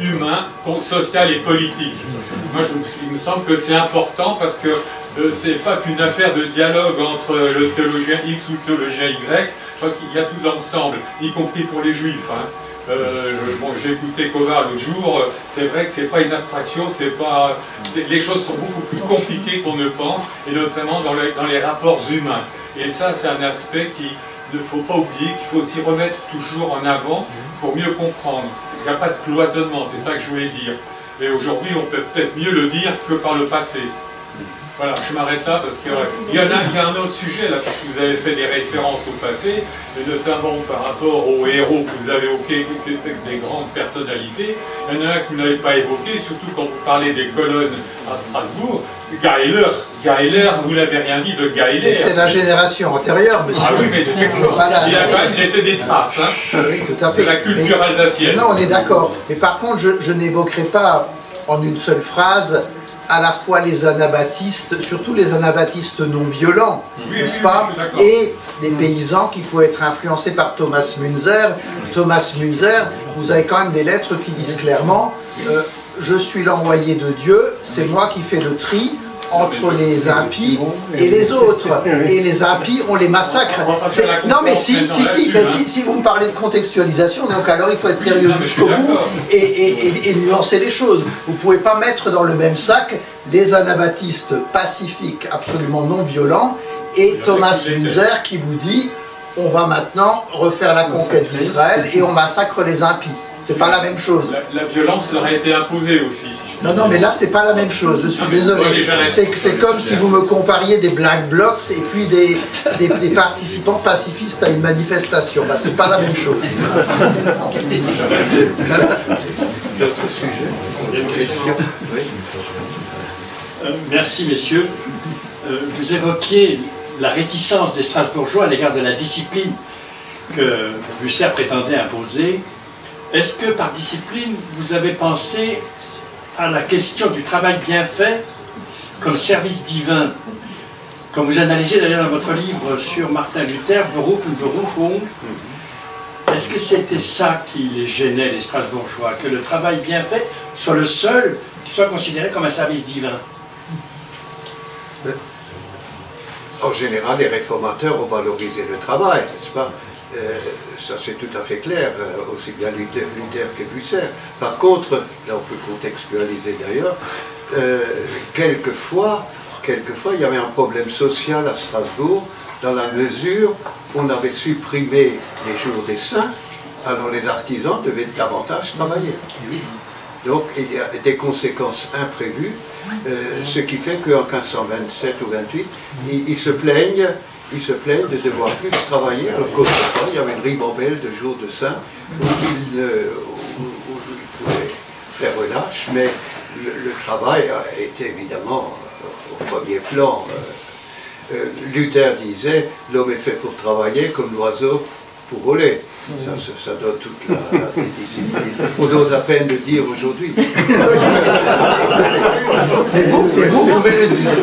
humain, social et politique. Moi, je, il me semble que c'est important parce que euh, c'est pas qu'une affaire de dialogue entre le théologien X ou le théologien Y. Je crois qu'il y a tout l'ensemble, y compris pour les juifs. Hein. Euh, bon, j'ai écouté Kovar l'autre jour, c'est vrai que c'est pas une abstraction, c'est pas, les choses sont beaucoup plus compliquées qu'on ne pense, et notamment dans les, dans les rapports humains. Et ça, c'est un aspect qu'il ne faut pas oublier, qu'il faut aussi remettre toujours en avant pour mieux comprendre. Il n'y a pas de cloisonnement, c'est ça que je voulais dire. Et aujourd'hui, on peut peut-être mieux le dire que par le passé. Voilà, je m'arrête là parce qu'il y, en a, il y a un autre sujet là, parce que vous avez fait des références au passé, et notamment par rapport aux héros que vous avez évoqués, des grandes personnalités. Il y en a un que vous n'avez pas évoqué, surtout quand vous parlez des colonnes à Strasbourg. Geiler, Geiler, vous n'avez rien dit de Geiler. C'est la génération antérieure, monsieur. Ah oui, mais c'est quelque chose. Il a quand même laissé des traces. Hein, oui, tout à fait. De la culture mais, alsacienne. Non, on est d'accord. Mais par contre, je, je n'évoquerai pas en une seule phrase à la fois les anabaptistes, surtout les anabaptistes non violents, oui, n'est-ce oui, pas, oui, et les paysans qui pouvaient être influencés par Thomas Münzer. Thomas Münzer, vous avez quand même des lettres qui disent clairement euh, « Je suis l'envoyé de Dieu, c'est moi qui fais le tri entre les impies et les autres. Et les impies, on les massacre. » Non mais si, si, si, mais si, si vous me parlez de contextualisation, donc alors il faut être sérieux jusqu'au bout et, et, et, et nuancer les choses. Vous ne pouvez pas mettre dans le même sac les anabaptistes pacifiques, absolument non violents, et Thomas Münzer qui vous dit on va maintenant refaire la conquête d'Israël et on massacre les impies. C'est pas la même chose. La, la violence leur a été imposée aussi. Non, non, mais là, c'est pas la même chose, je suis désolé. C'est comme si vous me compariez des Black Blocs et puis des, des, des participants pacifistes à une manifestation. Bah, c'est pas la même chose. D'autres sujets? Il y a une question? Oui. Euh, merci, messieurs. Euh, vous évoquiez la réticence des Strasbourgeois à l'égard de la discipline que Bucer prétendait imposer. Est-ce que par discipline, vous avez pensé à la question du travail bien fait comme service divin, comme vous analysez d'ailleurs dans votre livre sur Martin Luther, Beruf und Berufung? Est-ce que c'était ça qui les gênait, les Strasbourgeois, que le travail bien fait soit le seul qui soit considéré comme un service divin? En général, les réformateurs ont valorisé le travail, n'est-ce pas? Euh, ça c'est tout à fait clair, euh, aussi bien Luther, Luther que Bucer. Par contre, là on peut contextualiser d'ailleurs, euh, quelquefois, quelquefois il y avait un problème social à Strasbourg, dans la mesure où on avait supprimé les jours des saints, alors les artisans devaient davantage travailler. Donc il y a des conséquences imprévues, euh, ce qui fait qu'en mille cinq cent vingt-sept ou vingt-huit, ils, ils se plaignent Ils se plaignent de devoir plus travailler, alors qu'autrefois, il y avait une ribambelle de jours de saint où ils, euh, où, où ils pouvaient faire relâche, mais le, le travail a été évidemment euh, au premier plan. Euh, euh, Luther disait « L'homme est fait pour travailler comme l'oiseau pour voler ». Ça, ça, ça donne toute la, la discipline. On ose à peine le dire aujourd'hui. C'est vous, vous pouvez le dire.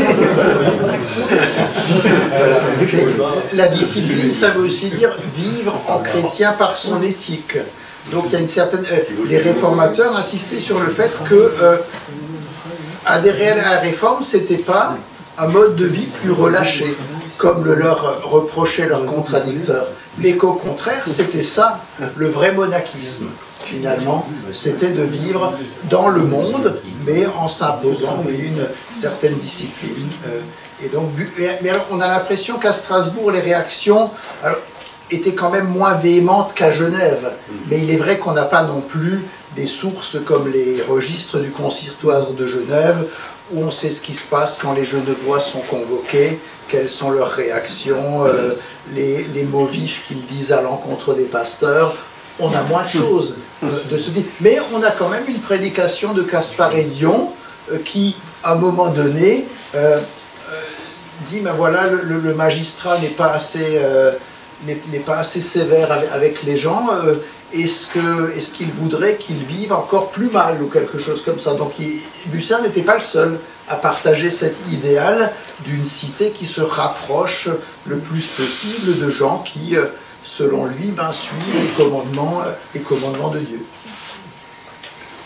Voilà. La discipline, ça veut aussi dire vivre en chrétien par son éthique. Donc il y a une certaine... Euh, les réformateurs insistaient sur le fait que euh, adhérer à la réforme, c'était pas un mode de vie plus relâché, comme le leur reprochaient leurs contradicteurs, mais qu'au contraire, c'était ça, le vrai monachisme. Finalement, c'était de vivre dans le monde, mais en s'imposant une certaine discipline. Et donc, mais alors, on a l'impression qu'à Strasbourg, les réactions alors, étaient quand même moins véhémentes qu'à Genève. Mais il est vrai qu'on n'a pas non plus des sources comme les registres du consistoire de Genève, où on sait ce qui se passe quand les Genevois sont convoqués, quelles sont leurs réactions, euh, les, les mots vifs qu'ils disent à l'encontre des pasteurs. On a moins de choses euh, de se dire. Mais on a quand même une prédication de Caspar Edion euh, qui, à un moment donné, euh, euh, dit, ben voilà, le, le magistrat n'est pas assez, euh, n'est pas assez sévère avec, avec les gens. Euh, Est-ce que, est-ce qu'il voudrait qu'ils vivent encore plus mal ou quelque chose comme ça? Donc il, Bucer n'était pas le seul à partager cet idéal d'une cité qui se rapproche le plus possible de gens qui, selon lui, ben, suivent les commandements, les commandements de Dieu.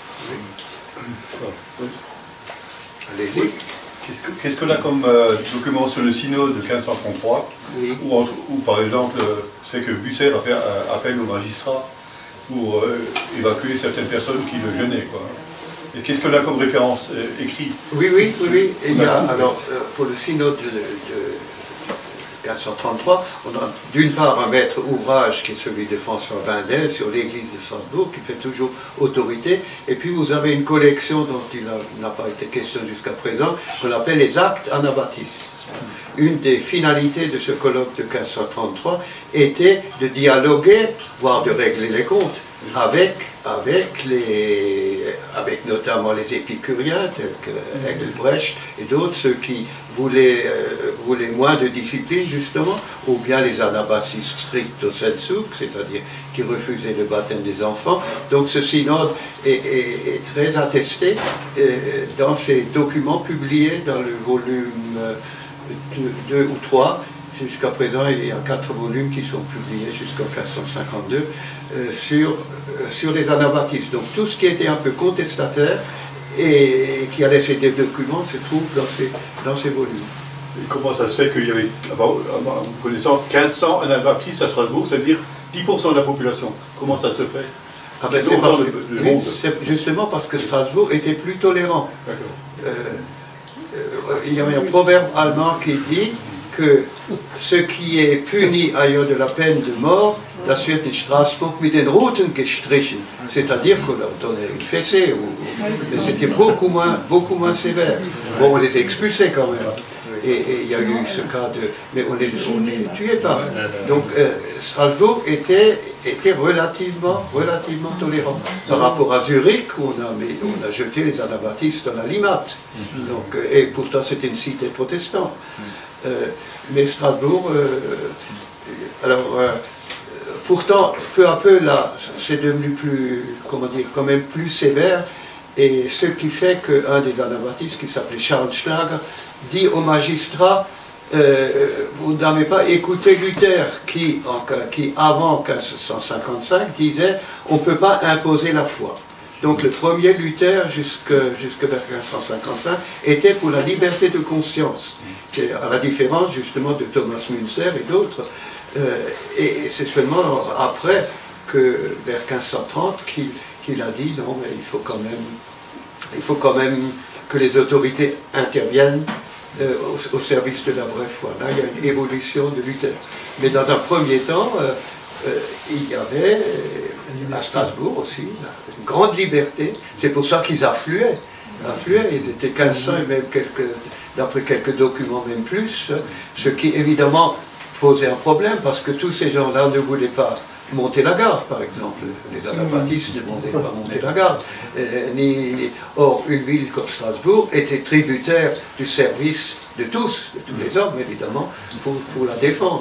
Allez-y. Qu'est-ce que- Qu'est-ce qu'on a comme euh, document sur le synode de quinze cent trente-trois, Oui. où, entre- où, par exemple, euh, c'est que Bucer a fait euh, appel aux magistrats pour euh, évacuer certaines personnes qui le gênaient, quoi. Et qu'est-ce qu'on a comme référence euh, écrite? Oui, oui, oui, oui. Et il y a, alors, euh, pour le synode de, de quinze cent trente-trois, on a d'une part un maître ouvrage qui est celui de François Vindel sur l'église de Strasbourg, qui fait toujours autorité, et puis vous avez une collection dont il n'a pas été question jusqu'à présent, qu'on appelle les actes anabaptistes. Une des finalités de ce colloque de quinze cent trente-trois était de dialoguer, voire de régler les comptes, avec, avec, les, avec notamment les épicuriens, tels que Engelbrecht et d'autres, ceux qui voulaient, euh, voulaient moins de discipline, justement, ou bien les anabaptistes stricto sensu, c'est-à-dire qui refusaient le baptême des enfants. Donc ce synode est, est, est très attesté euh, dans ces documents publiés dans le volume deux ou trois. Jusqu'à présent, il y a quatre volumes qui sont publiés jusqu'en quinze cent cinquante-deux euh, sur, euh, sur les anabaptistes. Donc tout ce qui était un peu contestataire et, et qui a laissé des documents se trouve dans ces, dans ces volumes. Et comment ça se fait qu'il y avait, à ma à ma connaissance, quinze cents anabaptistes à Strasbourg, c'est-à-dire dix pour cent de la population? Comment ça se fait? Ah ben c'est parce que, oui, c'est justement parce que Strasbourg était plus tolérant. Euh, euh, il y avait un proverbe allemand qui dit que ce qui est puni ailleurs de la peine de mort, das wird in Straßburg mit den Ruten gestrichen, c'est-à-dire qu'on leur donnait une fessée, ou, mais c'était beaucoup moins, beaucoup moins sévère. Bon, on les expulsait quand même, et il y a eu ce cas de... mais on ne les, on les tuait pas. Donc euh, Strasbourg était, était relativement, relativement tolérant. Par rapport à Zurich, où on a, mais on a jeté les anabaptistes dans la limate, donc, et pourtant c'était une cité protestante. Euh, mais Strasbourg, euh, alors, euh, pourtant, peu à peu, là, c'est devenu plus, comment dire, quand même plus sévère, et ce qui fait qu'un des anabaptistes, qui s'appelait Charles Schlager, dit aux magistrats, euh, vous n'avez pas écouté Luther, qui, en, qui avant quinze cent cinquante-cinq, disait, on ne peut pas imposer la foi. Donc le premier Luther, jusque, jusque vers quinze cent cinquante-cinq, était pour la liberté de conscience, à la différence justement de Thomas Münzer et d'autres. Euh, et c'est seulement après que, vers quinze cent trente, qu'il qu'il a dit non, mais il faut quand même, il faut quand même que les autorités interviennent euh, au, au service de la vraie foi. Là, il y a une évolution de Luther. Mais dans un premier temps, euh, euh, il y avait à Strasbourg aussi une grande liberté. C'est pour ça qu'ils affluaient. affluaient. Ils étaient quinze cents et même quelques, d'après quelques documents même plus, ce qui évidemment posait un problème parce que tous ces gens-là ne voulaient pas monter la garde, par exemple. Les anabaptistes ne voulaient pas monter la garde. Euh, ni, ni... Or, une ville comme Strasbourg était tributaire du service de tous, de tous les hommes, évidemment, pour, pour la défendre.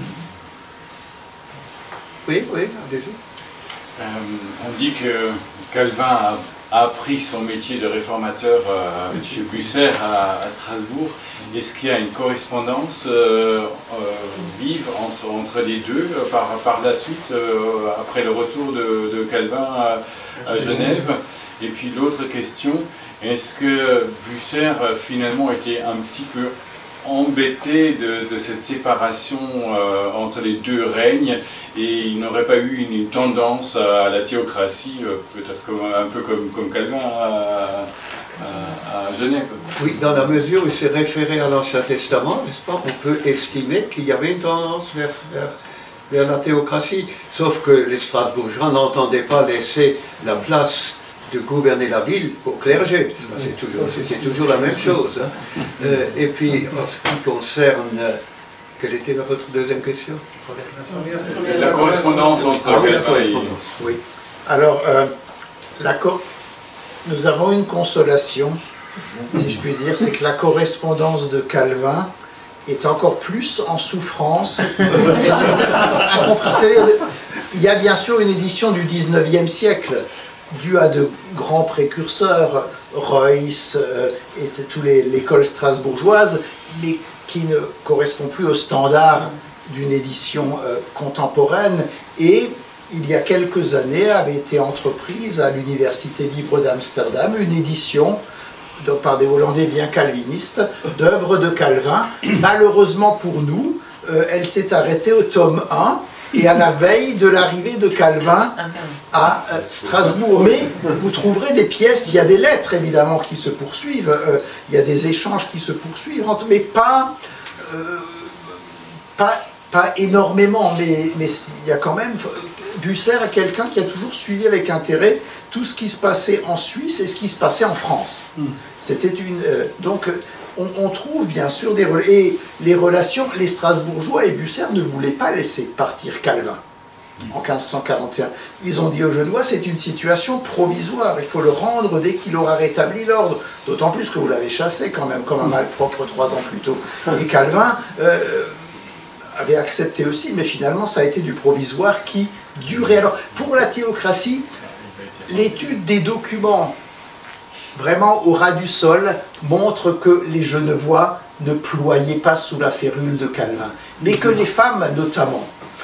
Oui, oui, allez-y. Euh, on dit que Calvin a, a appris son métier de réformateur euh, chez Bucer à, à Strasbourg. Est-ce qu'il y a une correspondance euh, euh, vive entre, entre les deux euh, par, par la suite, euh, après le retour de, de Calvin à, à Genève? Et puis l'autre question, est-ce que Bucer finalement était un petit peu embêté de, de cette séparation euh, entre les deux règnes et il n'aurait pas eu une, une tendance à la théocratie, euh, peut-être comme, un peu comme, comme Calvin à, à, à Genève? Oui, dans la mesure où il s'est référé à l'Ancien Testament, n'est-ce pas, on peut estimer qu'il y avait une tendance vers, vers, vers la théocratie, sauf que les Strasbourgeois n'entendaient pas laisser la place de gouverner la ville au clergé. C'était toujours, toujours la même chose. Hein. Euh, et puis, en ce qui concerne... Quelle était votre deuxième question? La correspondance entre ah, oui, la Calvin correspondance, et... oui. Alors, euh, la co nous avons une consolation, si je puis dire, c'est que la correspondance de Calvin est encore plus en souffrance. Il y a bien sûr une édition du dix-neuvième siècle, due à de grands précurseurs, Reuss euh, et toute l'école strasbourgeoise, mais qui ne correspond plus au standard d'une édition euh, contemporaine. Et il y a quelques années, avait été entreprise à l'Université libre d'Amsterdam une édition de, par des Hollandais bien calvinistes d'œuvres de Calvin. Malheureusement pour nous, euh, elle s'est arrêtée au tome un et à la veille de l'arrivée de Calvin à euh, Strasbourg. Mais vous trouverez des pièces, il y a des lettres évidemment qui se poursuivent, euh, il y a des échanges qui se poursuivent, entre, mais pas, euh, pas, pas énormément, mais, mais il y a quand même... Bucer est quelqu'un qui a toujours suivi avec intérêt tout ce qui se passait en Suisse et ce qui se passait en France. Mm. C'était une... Euh, donc, on, on trouve bien sûr des... Et les relations, les Strasbourgeois et Bucer ne voulaient pas laisser partir Calvin en quinze cent quarante et un. Ils ont dit aux Genevois, c'est une situation provisoire, il faut le rendre dès qu'il aura rétabli l'ordre. D'autant plus que vous l'avez chassé quand même, comme un malpropre trois ans plus tôt. Et Calvin euh, avait accepté aussi, mais finalement ça a été du provisoire qui durait. Alors, pour la théocratie, l'étude des documents vraiment au ras du sol montre que les Genevois ne ployaient pas sous la férule de Calvin, mais que les femmes notamment,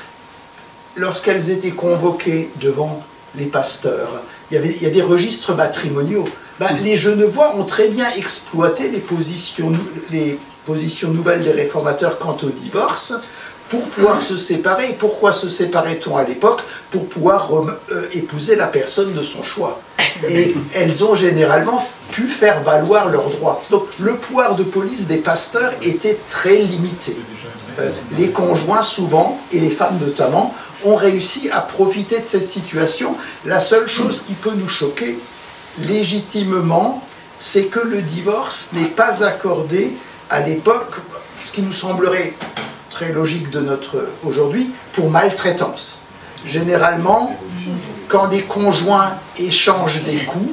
lorsqu'elles étaient convoquées devant les pasteurs, il y, avait, il y a des registres matrimoniaux, ben, les Genevois ont très bien exploité les positions, les positions nouvelles des réformateurs quant au divorce, pour pouvoir se séparer. Et pourquoi se séparait-on à l'époque? Pour pouvoir euh, épouser la personne de son choix. Et elles ont généralement pu faire valoir leurs droits. Donc le pouvoir de police des pasteurs était très limité. Euh, les conjoints souvent, et les femmes notamment, ont réussi à profiter de cette situation. La seule chose qui peut nous choquer légitimement, c'est que le divorce n'est pas accordé à l'époque, ce qui nous semblerait très logique de notre aujourd'hui, pour maltraitance. Généralement, quand des conjoints échangent des coups,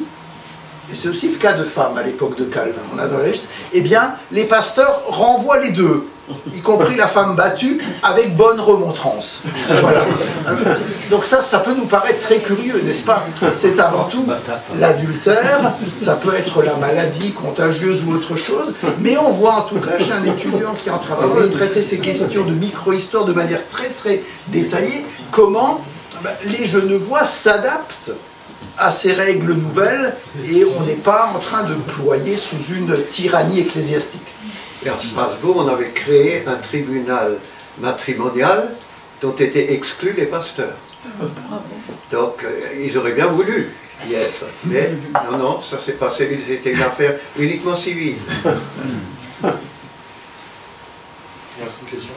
et c'est aussi le cas de femmes à l'époque de Calvin, on a dans la liste, eh bien, les pasteurs renvoient les deux, y compris la femme battue, avec bonne remontrance. Voilà. Donc ça, ça peut nous paraître très curieux, n'est-ce pas? C'est avant tout l'adultère, ça peut être la maladie contagieuse ou autre chose, mais on voit en tout cas, j'ai un étudiant qui est en train de traiter ces questions de micro-histoire de manière très très détaillée, comment ben, les Genevois s'adaptent à ces règles nouvelles et on n'est pas en train de ployer sous une tyrannie ecclésiastique. Et à Strasbourg, on avait créé un tribunal matrimonial dont étaient exclus les pasteurs. Donc, euh, ils auraient bien voulu y être. Mais non, non, ça s'est passé, c'était une affaire uniquement civile. Il y a une question.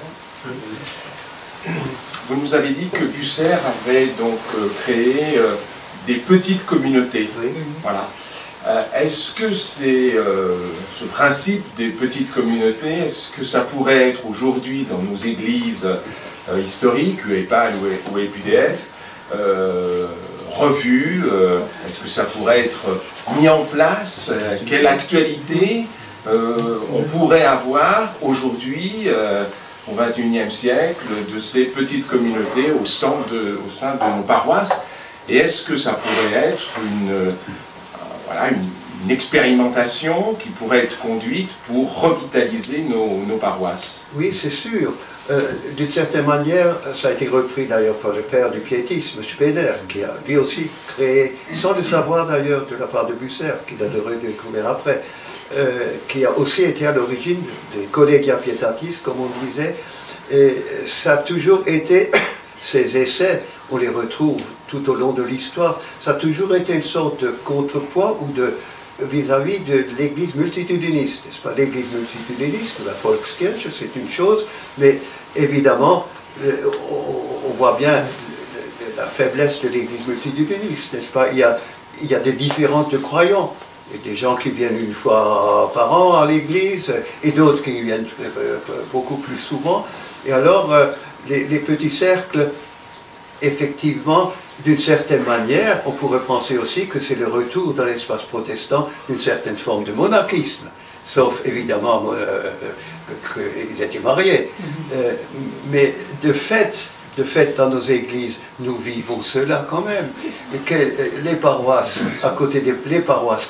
Vous nous avez dit que Bucer avait donc euh, créé euh, des petites communautés. Oui. Voilà. Euh, est-ce que c'est euh, ce principe des petites communautés, est-ce que ça pourrait être aujourd'hui dans nos églises euh, historiques, U E P A L ou E P D F, euh, revu, euh, est-ce que ça pourrait être mis en place, euh, quelle actualité euh, on pourrait avoir aujourd'hui euh, au vingt et unième siècle de ces petites communautés au sein de, au sein de nos paroisses, et est-ce que ça pourrait être une, euh, voilà, une, une expérimentation qui pourrait être conduite pour revitaliser nos, nos paroisses? Oui, c'est sûr. Euh, D'une certaine manière, ça a été repris d'ailleurs par le père du piétisme, Spener, qui a lui aussi créé, sans le savoir d'ailleurs de la part de Bucer, qu'il a de redécouvert après, euh, qui a aussi été à l'origine des Collegia Pietatis, comme on disait, et ça a toujours été, ces essais, on les retrouve tout au long de l'histoire, ça a toujours été une sorte de contrepoids ou de vis-à-vis de l'église multitudiniste, n'est-ce pas? L'église multitudiniste, la Volkskirche, c'est une chose, mais évidemment, on voit bien la faiblesse de l'église multitudiniste, n'est-ce pas? Il y a, il y a des différences de croyants. Il y a des gens qui viennent une fois par an à l'église, et d'autres qui viennent beaucoup plus souvent. Et alors, les, les petits cercles, effectivement, d'une certaine manière, on pourrait penser aussi que c'est le retour dans l'espace protestant d'une certaine forme de monarchisme, sauf évidemment euh, qu'ils étaient mariés. Euh, mais de fait, de fait, dans nos églises, nous vivons cela quand même. Et que les paroisses, à côté des les paroisses,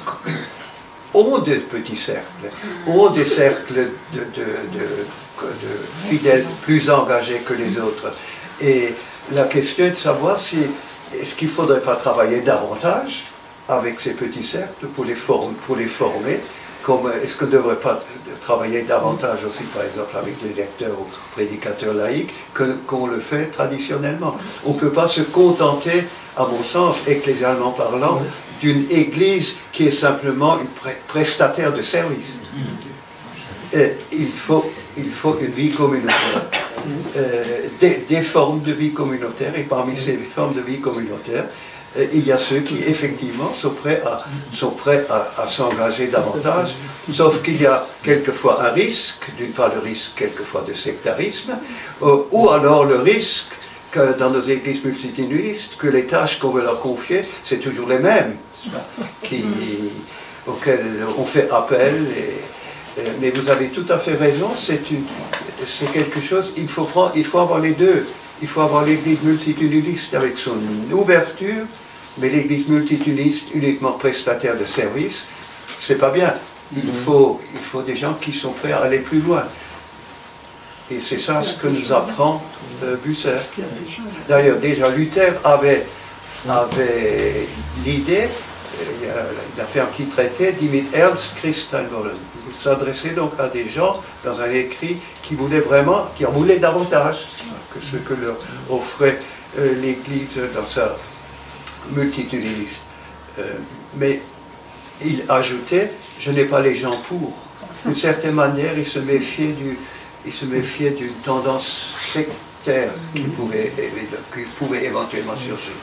ont des petits cercles, ont des cercles de, de, de, de fidèles plus engagés que les autres. Et la question est de savoir si est-ce qu'il ne faudrait pas travailler davantage avec ces petits cercles pour les, form pour les former, comme est-ce qu'on ne devrait pas travailler davantage aussi, par exemple, avec les lecteurs ou prédicateurs laïcs, qu'on le fait traditionnellement. On ne peut pas se contenter, à mon sens, ecclésialement parlant, d'une église qui est simplement une pre prestataire de service. Et il faut, il faut une vie communautaire, euh, des, des formes de vie communautaire, et parmi ces formes de vie communautaire, euh, il y a ceux qui effectivement sont prêts à, sont prêts à, à s'engager davantage, sauf qu'il y a quelquefois un risque, d'une part le risque quelquefois de sectarisme, euh, ou alors le risque que dans nos églises multitudinalistes, que les tâches qu'on veut leur confier, c'est toujours les mêmes, qui, auxquelles on fait appel. Et, et, mais vous avez tout à fait raison, c'est quelque chose, il faut, prendre, il faut avoir les deux. Il faut avoir l'église multitudinaliste avec son ouverture, mais l'église multitudinaliste uniquement prestataire de service, c'est pas bien. Il faut, il faut des gens qui sont prêts à aller plus loin. Et c'est ça ce que nous apprend euh, Bucer. D'ailleurs, déjà Luther avait, avait l'idée, il, il a fait un petit traité, dit mit Ernst Christen wollen. Il s'adressait donc à des gens dans un écrit qui voulaient vraiment, qui en voulaient davantage que ce que leur offrait euh, l'Église dans sa multitudinaliste. Euh, mais il ajoutait, je n'ai pas les gens pour. D'une certaine manière, il se méfiait du il se méfiait d'une tendance sectaire qui pouvait, qui pouvait éventuellement surgir.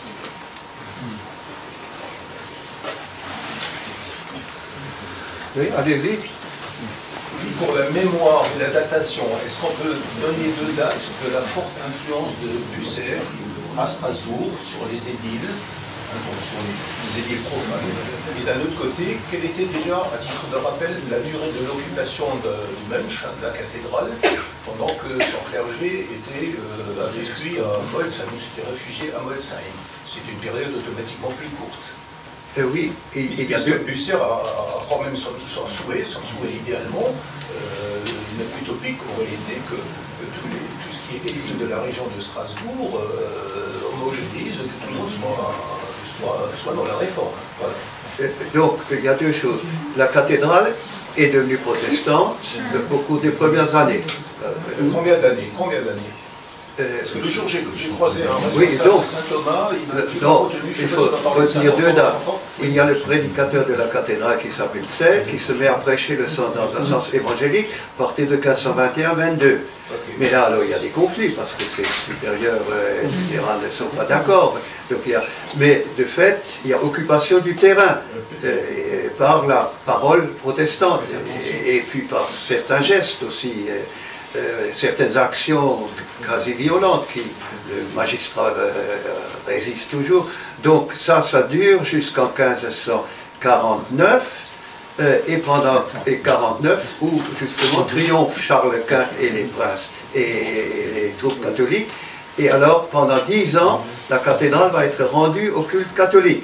Oui, allez-y. Pour la mémoire et la datation, est-ce qu'on peut donner deux dates de la forte influence de Bucer à Strasbourg sur les édiles, donc sur les édiles profanes, et d'un autre côté, quelle était déjà, à titre de rappel, la durée de l'occupation du Mönch, de la cathédrale, pendant que son clergé était euh, avec lui à Molsheim, s'était réfugié à Molsheim. C'est une période automatiquement plus courte. Euh, oui, et, et il y a deux... Bucer a, a quand même son, son souhait, son souhait idéalement, euh, une utopique aurait été que, que tous les, tout ce qui est élite de la région de Strasbourg euh, homogénise, que tout le monde soit, soit, soit dans la réforme. Voilà. Euh, donc, il y a deux choses. La cathédrale est devenue protestante de beaucoup des premières années. Euh, combien d'années Combien d'années Parce que le jour j'ai croisé un responsable oui, donc, de Saint-Thomas, il m'a dit non, il faut retenir deux dates. Il y a le prédicateur de la cathédrale qui s'appelle Tsel, qui se met à prêcher le sens dans un sens évangélique à partir de mille quatre cent vingt et un vingt-deux. Okay. Mais là, alors, il y a des conflits, parce que ces supérieurs euh, libéraux ne sont pas d'accord. Mais de fait, il y a occupation du terrain euh, par la parole protestante, et, et puis par certains gestes aussi. Euh, Euh, certaines actions quasi violentes qui le magistrat euh, résiste toujours. Donc ça, ça dure jusqu'en quinze cent quarante-neuf euh, et pendant et quarante-neuf où justement triomphe Charles Quint et les princes et, et les troupes catholiques. Et alors pendant dix ans, la cathédrale va être rendue au culte catholique.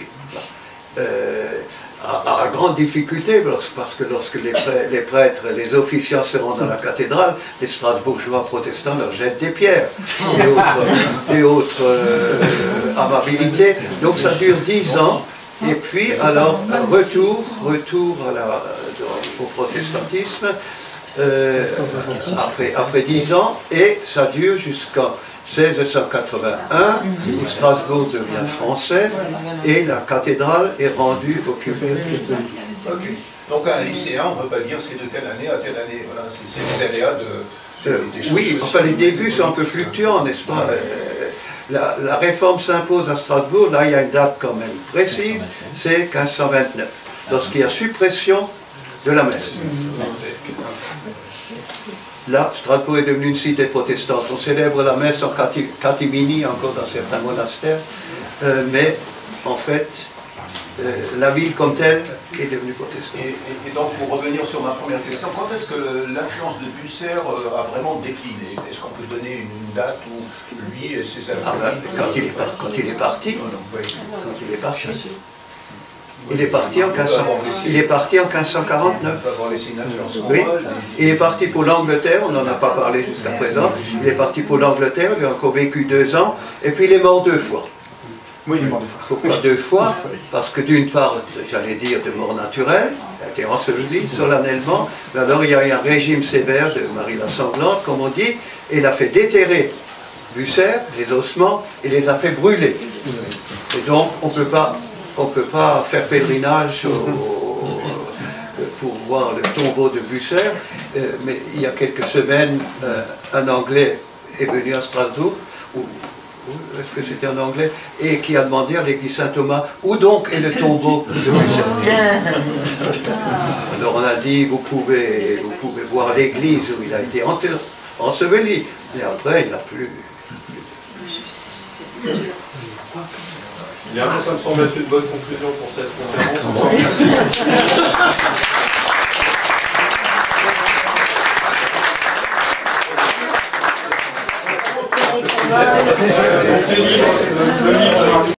Euh, À, à grande difficulté, parce que lorsque les prêtres, les prêtres, les officiants se rendent dans la cathédrale, les Strasbourgeois protestants leur jettent des pierres et autres, et autres euh, amabilités. Donc ça dure dix ans, et puis alors retour, retour à la, au protestantisme euh, après, après dix ans, et ça dure jusqu'en seize cent quatre-vingt-un, où Strasbourg devient français et la cathédrale est rendue au culte catholique. Ok. Donc un lycéen, on ne peut pas dire c'est de telle année à telle année. Voilà, c'est des aléas de. Euh, des oui, enfin les débuts sont un peu fluctuants, n'est-ce pas? euh, la, la réforme s'impose à Strasbourg, là il y a une date quand même précise, c'est quinze cent vingt-neuf, lorsqu'il y a suppression de la messe. Là, Strasbourg est devenue une cité protestante. On célèbre la messe en catimini, encore dans certains monastères, euh, mais en fait, euh, la ville comme telle est devenue protestante. Et, et, et donc, pour revenir sur ma première question, quand est-ce que l'influence de Bucer euh, a vraiment décliné? Est-ce qu'on peut donner une date où lui et ses amis... Ah ben, quand, il est par, quand il est parti, oui, quand il est parti. Il est parti en quinze cents, il est parti en quinze cent quarante-neuf. Oui, il est parti pour l'Angleterre, on n'en a pas parlé jusqu'à présent. Il est parti pour l'Angleterre, il a encore vécu deux ans, et puis il est mort deux fois. Oui, il est mort deux fois. Pourquoi deux fois? Parce que d'une part, j'allais dire de mort naturelle, il a été enseveli solennellement, mais alors il y a eu un régime sévère de Marie la Sanglante, comme on dit, et il a fait déterrer Bucer, les ossements, et les a fait brûler. Et donc on peut pas, on peut pas faire pèlerinage au, au, pour voir le tombeau de Bucer, euh, mais il y a quelques semaines, euh, un Anglais est venu à Strasbourg, où, est-ce que c'était en anglais, et qui a demandé à l'église Saint-Thomas, où donc est le tombeau de Bucer? Alors on a dit, vous pouvez, vous pouvez voir l'église où il a été enseveli, et après il n'a plus... Bien, ça me semble être une bonne conclusion pour cette conférence.